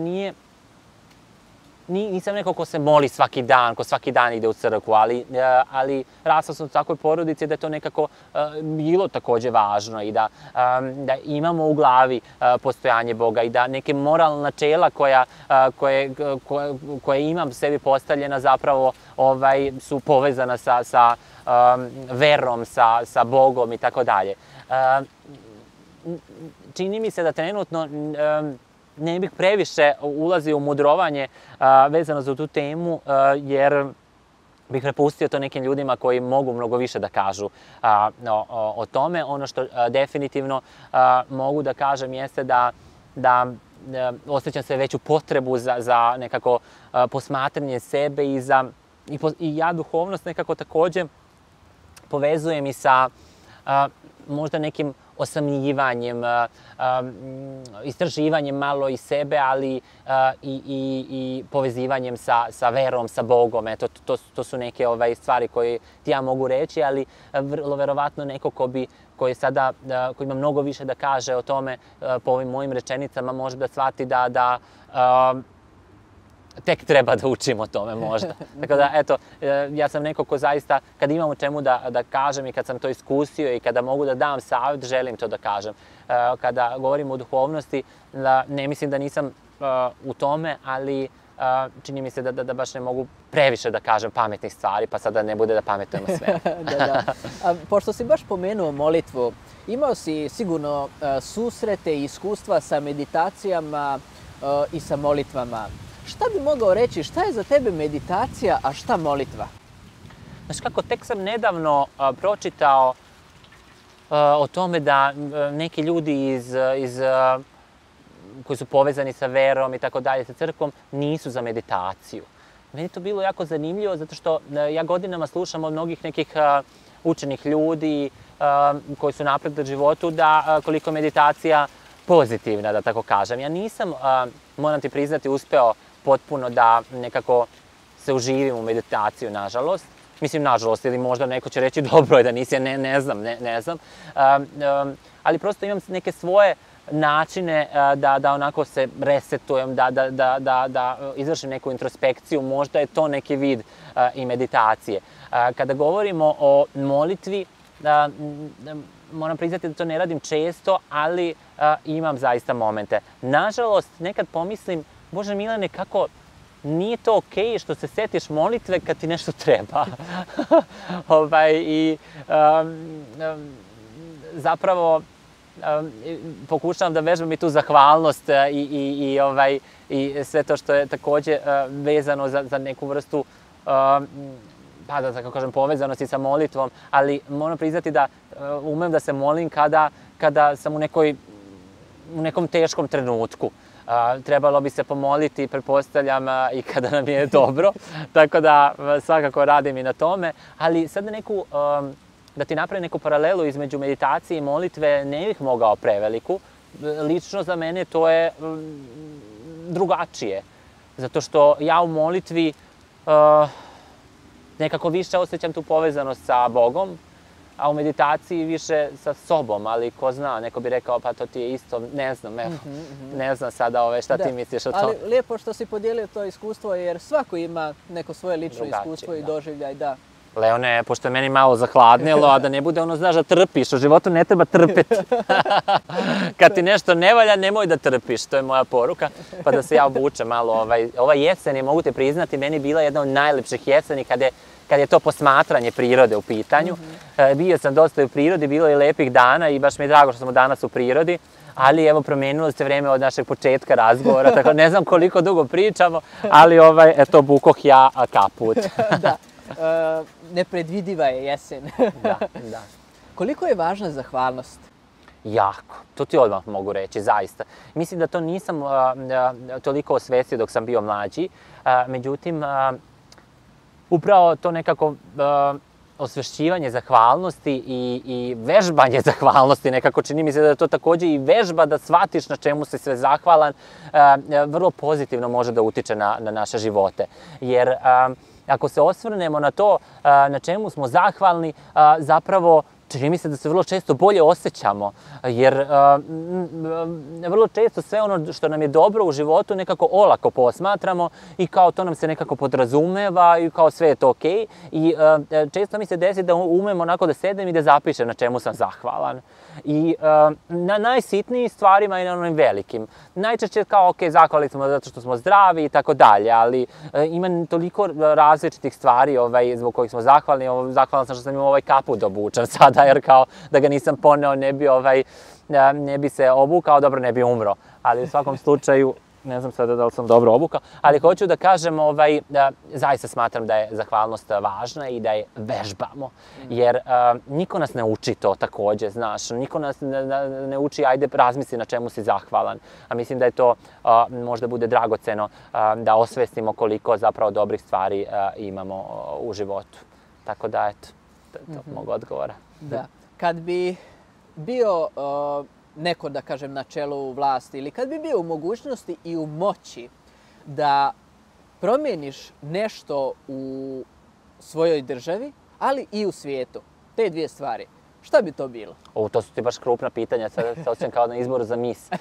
nisam neko ko se moli svaki dan, ko svaki dan ide u crkvu, ali rastao sam u takvoj porodici da je to nekako bilo takođe važno i da imamo u glavi postojanje Boga i da neke moralne načela koje imam sebi postavljena zapravo su povezana sa verom, sa Bogom i tako dalje. Čini mi se da trenutno ne bih previše ulazio u mudrovanje vezano za tu temu, jer bih prepustio to nekim ljudima koji mogu mnogo više da kažu o tome. Ono što definitivno mogu da kažem jeste da osjećam sve veću potrebu za nekako posmatranje sebe i ja duhovnost nekako takođe povezujem i sa možda nekim osamljivanjem, istraživanjem malo i sebe, ali i povezivanjem sa verom, sa Bogom. Eto, to su neke stvari koje ti ja mogu reći, ali vrlo verovatno neko koji ima mnogo više da kaže o tome po ovim mojim rečenicama može da shvati da tek treba da učimo o tome možda. Tako da, eto, ja sam neko ko zaista, kad imam o čemu da kažem i kad sam to iskusio i kada mogu da dam savjet, želim to da kažem. Kada govorim o duhovnosti, ne mislim da nisam u tome, ali čini mi se da baš ne mogu previše da kažem pametnih stvari, pa sada ne bude da pametujemo sve. Da. Pošto si baš pomenuo molitvu, imao si sigurno susrete i iskustva sa meditacijama i sa molitvama. Šta bi mogao reći, šta je za tebe meditacija, a šta molitva? Znaš kako, tek sam nedavno pročitao o tome da neki ljudi koji su povezani sa verom i tako dalje, sa crkvom, nisu za meditaciju. Meni to bilo jako zanimljivo zato što ja godinama slušam od mnogih nekih učenih ljudi koji su napredni u životu da koliko je meditacija pozitivna, da tako kažem. Ja nisam, moram ti priznati, uspeo potpuno da nekako se uživim u meditaciju, nažalost. Mislim, nažalost, ili možda neko će reći dobro je da nisi, ja ne znam. Ali prosto imam neke svoje načine da onako se resetujem, da izvršim neku introspekciju, možda je to neki vid i meditacije. Kada govorimo o molitvi, moram priznati da to ne radim često, ali imam zaista momente. Nažalost, nekad pomislim, Bože Milane, kako nije to okej što se setiš molitve kad ti nešto treba. Zapravo, pokušavam da vežbam i tu zahvalnost i sve to što je takođe vezano za neku vrstu pa da tako kažem, povezanosti sa molitvom, ali moram priznati da umem da se molim kada sam u nekom teškom trenutku. Trebalo bi se pomoliti, pretpostavljam, i kada nam je dobro, tako da svakako radim i na tome, ali sad da ti napravim neku paralelu između meditacije i molitve ne bih mogao preveliku. Lično za mene to je drugačije, zato što ja u molitvi nekako više osjećam tu povezanost sa Bogom, a u meditaciji više sa sobom, ali ko zna, neko bi rekao pa to ti je isto, ne znam, evo, ne znam sada šta ti misliš o tome. Ali lijepo što si podijelio to iskustvo, jer svako ima neko svoje lično iskustvo i doživljaj, da. Leone, pošto je meni malo zahladnilo, a da ne bude ono, znaš, da trpiš, u životu ne treba trpeti. Kad ti nešto ne valja, nemoj da trpiš, to je moja poruka, pa da se ja obučem malo. Ova jesen je, mogu te priznati, meni bila jedna od najlepših jeseni kad je to posmatranje prirode u pitanju. Bio sam dosta u prirodi, bilo je lepih dana i baš mi je drago što smo danas u prirodi, ali evo promenilo se vreme od našeg početka razgovora, tako ne znam koliko dugo pričamo, ali eto, bukoh ja kaput. Da, nepredvidiva je jesen. Da. Koliko je važna zahvalnost? Jako, to ti odmah mogu reći, zaista. Mislim da to nisam toliko osvestio dok sam bio mlađi, međutim, upravo to nekako osvešćivanje zahvalnosti i vežbanje zahvalnosti, nekako čini mi se da je to takođe i vežba da shvatiš na čemu si sve zahvalan, vrlo pozitivno može da utiče na naše živote. Jer ako se osvrnemo na to na čemu smo zahvalni, zapravo čini mi se da se vrlo često bolje osjećamo, jer vrlo često sve ono što nam je dobro u životu nekako olako posmatramo i kao to nam se nekako podrazumeva i kao sve je to okej. I često mi se desi da umem onako da sedem i da zapišem na čemu sam zahvalan. I na najsitnijim stvarima i na onim velikim. Najčešće kao, okej, zahvalni smo zato što smo zdravi i tako dalje, ali ima toliko različitih stvari zbog kojih smo zahvalni. Zahvalan sam što sam imao ovaj kaput obučen sada, jer kao da ga nisam poneo ne bi se obukao, dobro, ne bi umro. Ali u svakom slučaju, ne znam sada da li sam dobro obukao, ali hoću da kažem, zaista smatram da je zahvalnost važna i da je vežbamo. Jer niko nas ne uči to takođe, znaš, niko nas ne uči, ajde razmisli na čemu si zahvalan. A mislim da je to možda bude dragoceno da osvestimo koliko zapravo dobrih stvari imamo u životu. Tako da, eto, to mogu odgovora. Da. Kad bi bio neko, da kažem, na čelu vlasti ili kad bi bio u mogućnosti i u moći da promijeniš nešto u svojoj državi, ali i u svijetu, te dvije stvari, šta bi to bilo? To su ti baš krupna pitanja, sad se osjećam kao na izboru za mis.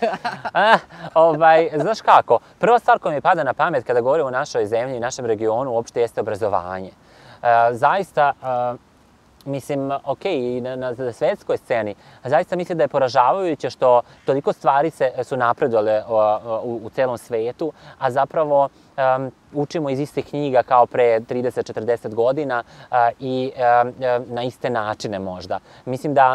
Znaš kako, prva stvar koja mi pada na pamet kada govorimo o našoj zemlji i našem regionu uopšte jeste obrazovanje. Zaista, mislim, i na svetskoj sceni, zaista mislim da je poražavajuće što toliko stvari su napredovale u celom svetu, a zapravo učimo iz istih knjiga kao pre 30-40 godina i na iste načine možda. Mislim da,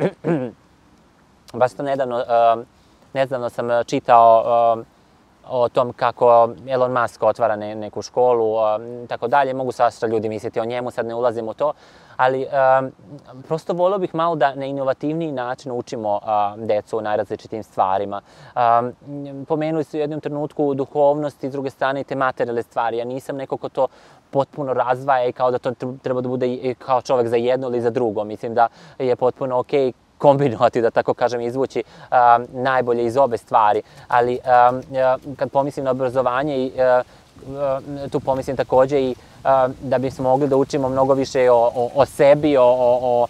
baš to nedavno sam čitao o tom kako Elon Musk otvara neku školu, tako dalje. Mogu svašta ljudi misliti o njemu, sad ne ulazim u to, ali prosto volio bih malo da na inovativniji način učimo decu o najrazličitim stvarima. Pomenuli su u jednom trenutku duhovnost i s druge strane i te materijalne stvari. Ja nisam neko ko to potpuno razdvaja i kao da to treba da bude kao čovek za jedno ili za drugo. Mislim da je potpuno okej kombinovati, da tako kažem, izvući najbolje iz obe stvari. Ali kad pomislim na obrazovanje, tu pomislim takođe i da bismo mogli da učimo mnogo više o sebi, o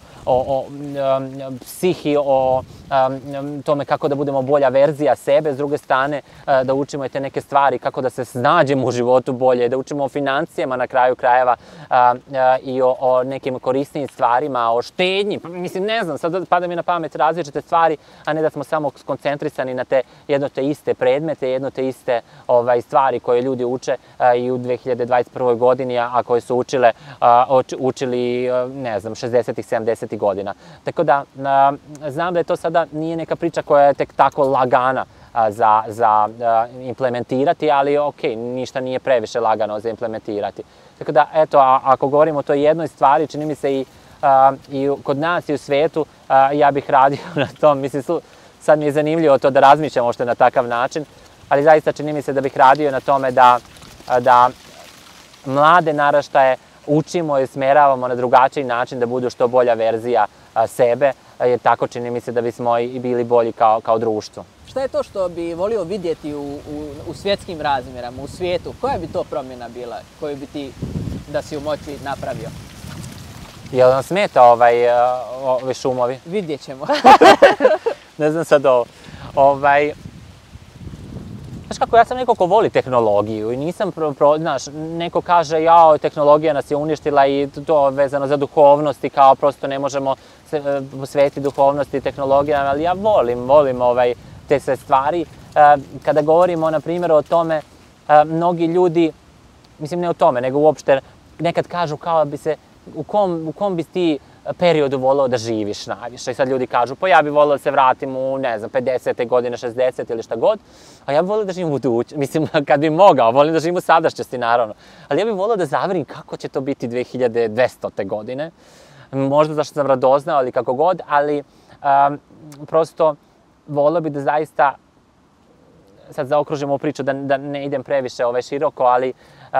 psihi, o tome kako da budemo bolja verzija sebe, s druge strane da učimo i te neke stvari, kako da se snađemo u životu bolje, da učimo o financijama na kraju krajeva i o nekim korisnijim stvarima, o štednji. Mislim, ne znam, sad pada mi na pamet različite stvari, a ne da smo samo skoncentrisani na te jedno te iste predmete, jedno te iste stvari koje ljudi uče i u 2021. godini, a koje su učili, ne znam, 60-ih, 70-ih godina. Tako da, znam da je to sada nije neka priča koja je tek tako lagana za implementirati, ali okej, ništa nije previše lagano za implementirati. Tako da, eto, ako govorimo o toj jednoj stvari, čini mi se i kod nas i u svetu, ja bih radio na tom. Mislim, sad mi je zanimljivo to da razmišljam ošte na takav način, ali zaista čini mi se da bih radio na tome da mlade naraštaje učimo i smeravamo na drugačiji način da budu što bolja verzija sebe, jer tako čini mi se da bismo i bili bolji kao društvo. Šta je to što bi volio vidjeti u svjetskim razmjerama, u svijetu? Koja bi to promjena bila koju bi ti da si u moći napravio? Jel vam smeta ovi šumovi? Vidjet ćemo. Ne znam sad ovo. Znaš kako, ja sam neko ko voli tehnologiju i nisam, znaš, neko kaže jao, tehnologija nas je uništila i to vezano za duhovnost i kao prosto ne možemo se posvetiti duhovnosti i tehnologijama, ali ja volim te sve stvari. Kada govorimo, na primjer, o tome, mnogi ljudi, mislim ne o tome, nego uopšte nekad kažu kao bi se, u kom bi ti periodu volao da živiš najviše. I sad ljudi kažu, pa ja bih volao da se vratim u, ne znam, 50. godine, 60. ili šta god, a ja bih volao da živim u budućnosti. Mislim, kad bih mogao, volim da živim u sadašnjosti, naravno. Ali ja bih volao da zaverim kako će to biti 2200. godine. Možda zašto sam radoznao ili kako god, ali prosto volao bih da zaista, sad zaokružimo ovu priču, da ne idem previše široko, ali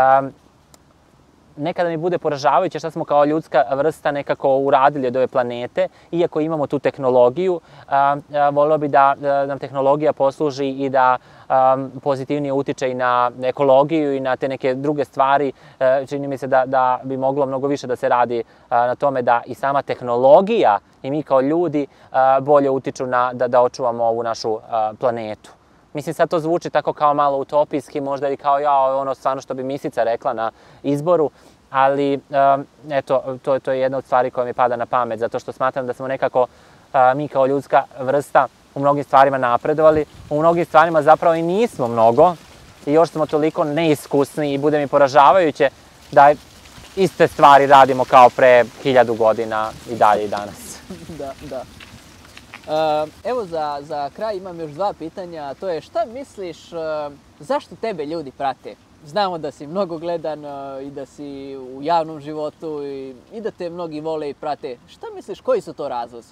nekada mi bude poražavajuće šta smo kao ljudska vrsta nekako uradili od ove planete, iako imamo tu tehnologiju, volio bi da nam tehnologija posluži i da pozitivnije utiče i na ekologiju i na te neke druge stvari. Čini mi se da bi moglo mnogo više da se radi na tome da i sama tehnologija i mi kao ljudi bolje utiču da očuvamo ovu našu planetu. Mislim, sad to zvuči tako kao malo utopijski, možda i kao ono stvarno što bi Misica rekla na izboru, ali eto, to je jedna od stvari koja mi pada na pamet, zato što smatram da smo nekako mi kao ljudska vrsta u mnogim stvarima napredovali, u mnogim stvarima zapravo i nismo mnogo i još smo toliko neiskusni i bude mi poražavajuće da iste stvari radimo kao pre 1000 godina i dalje i danas. Da. Evo za kraj imam još 2 pitanja, to je šta misliš, zašto tebe ljudi prate? Znamo da si mnogo gledan i da si u javnom životu i da te mnogi vole i prate. Šta misliš, koji su to razlozi?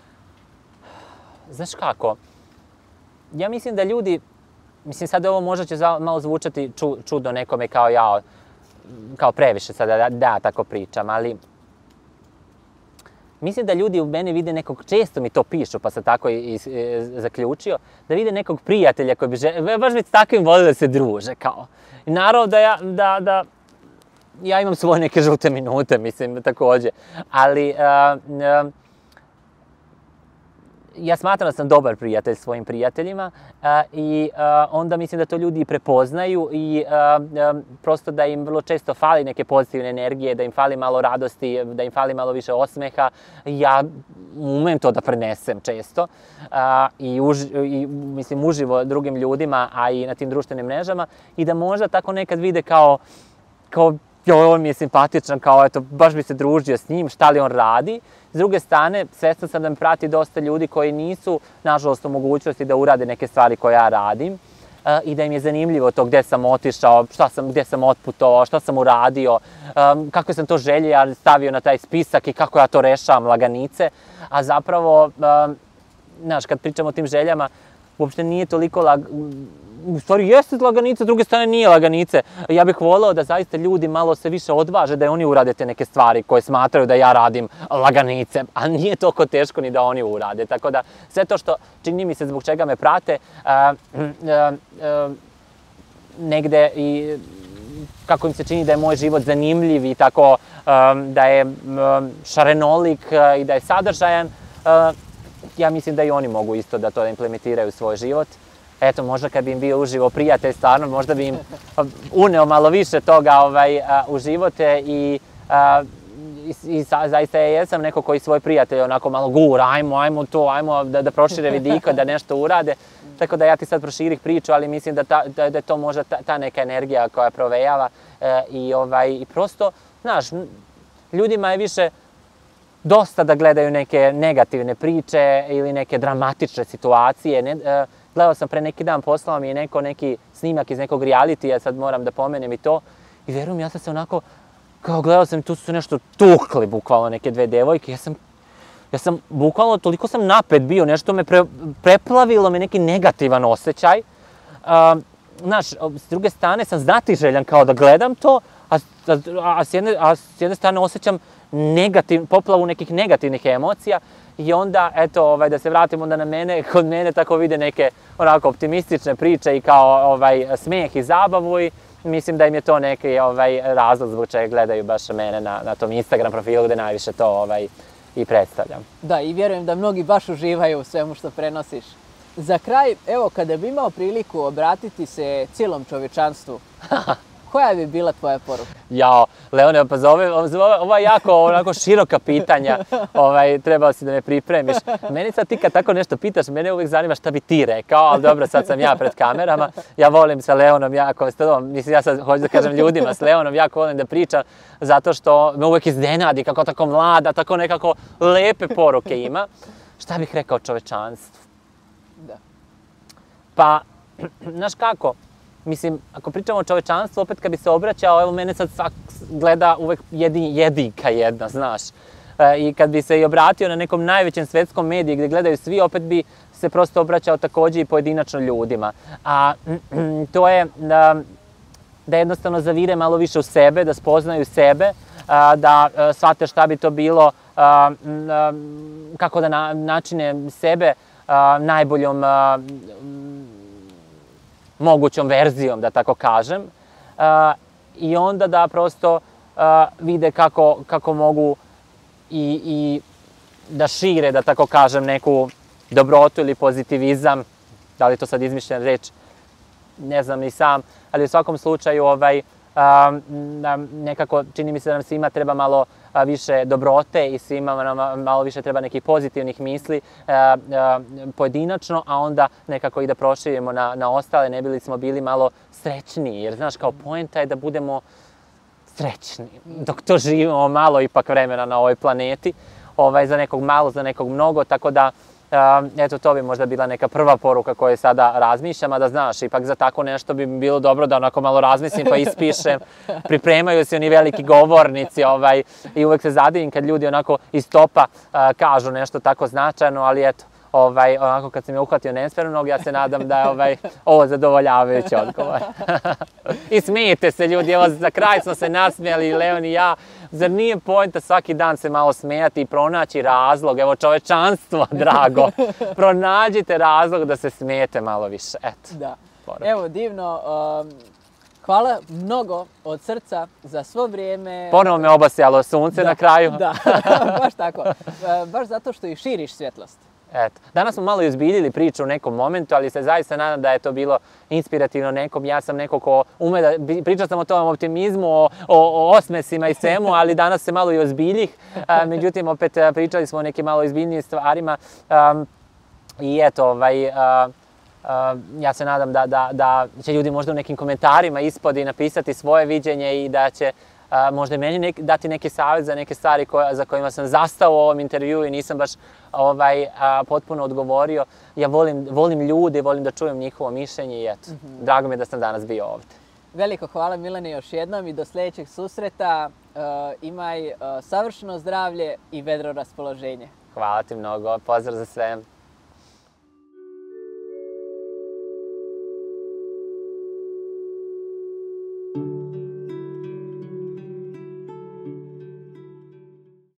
Znaš kako, ja mislim da ljudi, mislim sad ovo možda će malo zvučati čudno nekome kao previše sada da tako pričam, ali mislim da ljudi u meni vide nekog, često mi to pišu, pa sam tako i zaključio, da vide nekog prijatelja koji bi baš bi s takvim volili da se druže, kao. I naravno da ja imam svoje neke žute minute, mislim, također, ali ja smatram da sam dobar prijatelj svojim prijateljima i onda mislim da to ljudi prepoznaju i prosto da im vrlo često fali neke pozitivne energije, da im fali malo radosti, da im fali malo više osmeha. Ja umem to da prenesem često i mislim uživo drugim ljudima, a i na tim društvenim mrežama i da možda tako nekad vide kao on mi je simpatičan, kao eto, baš bi se družio s njim, šta li on radi. S druge strane, svestan sam da me prati dosta ljudi koji nisu, nažalost, u mogućnosti da urade neke stvari koje ja radim i da im je zanimljivo to gdje sam otišao, gdje sam otputovao, šta sam uradio, kako sam to želje stavio na taj spisak i kako ja to rešavam laganice. A zapravo, znaš, kad pričamo o tim željama, uopšte nije toliko u stvari jeste laganica, s druge strane nije laganice. Ja bih voleo da zaista ljudi malo se više odvaže da oni urade te neke stvari koje smatraju da ja radim laganice, a nije toliko teško ni da oni urade. Tako da sve to što čini mi se zbog čega me prate, negde i kako im se čini da je moj život zanimljiv i tako da je šarenolik i da je sadržajan, ja mislim da i oni mogu isto da to implementiraju u svoj život. Eto, možda kad bi im bio uživo prijatelj, stvarno, možda bi im uneo malo više toga u živote i zaista ja jesam neko koji svoj prijatelj onako malo gura, ajmo da prošire vidika, da nešto urade. Tako da ja ti sad proširih priču, ali mislim da je to možda ta neka energija koja provejava i prosto, znaš, ljudima je više dosta da gledaju neke negativne priče ili neke dramatične situacije. Gledao sam pre neki dan, poslao mi je neki snimak iz nekog realitija, sad moram da pomenem i to. I verujem, ja sam se onako, kao gledao sam, tu su nešto tukli, bukvalno neke dve devojke. Ja sam bukvalno, toliko sam napet bio, nešto me preplavilo me neki negativan osjećaj. Znaš, s druge strane sam znatiželjan kao da gledam to, a s jedne strane osjećam poplavu nekih negativnih emocija. I onda, eto, da se vratimo onda na mene, kod mene tako vide neke onako optimistične priče i kao smijeh i zabavu i mislim da im je to neki razlog zbog čega gledaju baš mene na tom Instagram profilu gdje najviše to i predstavljam. Da, i vjerujem da mnogi baš uživaju u svemu što prenosiš. Za kraj, evo, kada bi imao priliku obratiti se cijelom čovječanstvu, koja bi bila tvoja poruka? Jao, Leone, pa za ova jako onako široka pitanja trebao si da me pripremiš. Meni sad ti kad tako nešto pitaš, mene uvijek zanima šta bi ti rekao, ali dobro, sad sam ja pred kamerama. Ja volim sa Leonom jako, mislim ja sad hoću da kažem ljudima, s Leonom jako volim da pričam, zato što me uvijek iznenadi kako tako mlada, tako nekako lepe poruke ima. Šta bih rekao čovečanstvu? Da. Pa, znaš kako? Mislim, ako pričamo o čovečanstvu, opet kad bi se obraćao, evo mene sad svak gleda uvek jedinka jedna, znaš. I kad bi se i obratio na nekom najvećem svetskom mediju gdje gledaju svi, opet bi se prosto obraćao također i pojedinačno ljudima. A to je da jednostavno zavire malo više u sebe, da spoznaju sebe, da shvate šta bi to bilo, kako da načine sebe najboljom mogućom verzijom, da tako kažem, i onda da prosto vide kako mogu i da šire, da tako kažem, neku dobrotu ili pozitivizam, da li je to sad izmišljena reč, ne znam ni sam, ali u svakom slučaju nekako čini mi se da nam svima treba malo više dobrote i svima nam malo više treba nekih pozitivnih misli pojedinačno, a onda nekako i da proširimo na ostale, ne bili smo bili malo srećniji, jer znaš, kao poenta je da budemo srećni, dok to živimo malo ipak vremena na ovoj planeti, za nekog malo, za nekog mnogo, tako da eto, to bi možda bila neka prva poruka koju sada razmišljam, a da znaš, ipak za tako nešto bi bilo dobro da onako malo razmislim pa ispišem. Pripremaju se oni veliki govornici i uvek se zadivim kad ljudi onako iz topa kažu nešto tako značajno, ali eto, onako kad sam je uhvatio nespremnog, ja se nadam da je ovo zadovoljavajući odgovor. I smijete se ljudi, evo za kraj smo se nasmijali, Leon i ja. Zar nije poenta svaki dan se malo smijati i pronaći razlog, evo čovečanstvo, drago, pronađite razlog da se smijete malo više, eto. Da. Evo, divno. Hvala mnogo od srca za svo vrijeme. Ponovo me obasjalo sunce na kraju. Da, baš tako. Baš zato što i širiš svjetlost. Eto. Danas smo malo izbiljili priču u nekom momentu, ali se zaista nadam da je to bilo inspirativno nekom. Ja sam neko ko ume da... Pričao sam o tom optimizmu, o osmesima i svemu, ali danas se malo i ozbiljih. Međutim, opet pričali smo o nekim malo izbiljnijim stvarima. I eto, ja se nadam da će ljudi možda u nekim komentarima ispod i napisati svoje viđenje i da će možda meni dati neki savjet za neke stvari za kojima sam zastao u ovom intervjuu i nisam baš potpuno odgovorio. Ja volim ljude, volim da čujem njihovo mišljenje i eto, drago mi je da sam danas bio ovdje. Veliko hvala Milane još jednom i do sljedećeg susreta. Imaj savršeno zdravlje i vedro raspoloženje. Hvala ti mnogo, pozdrav za sve.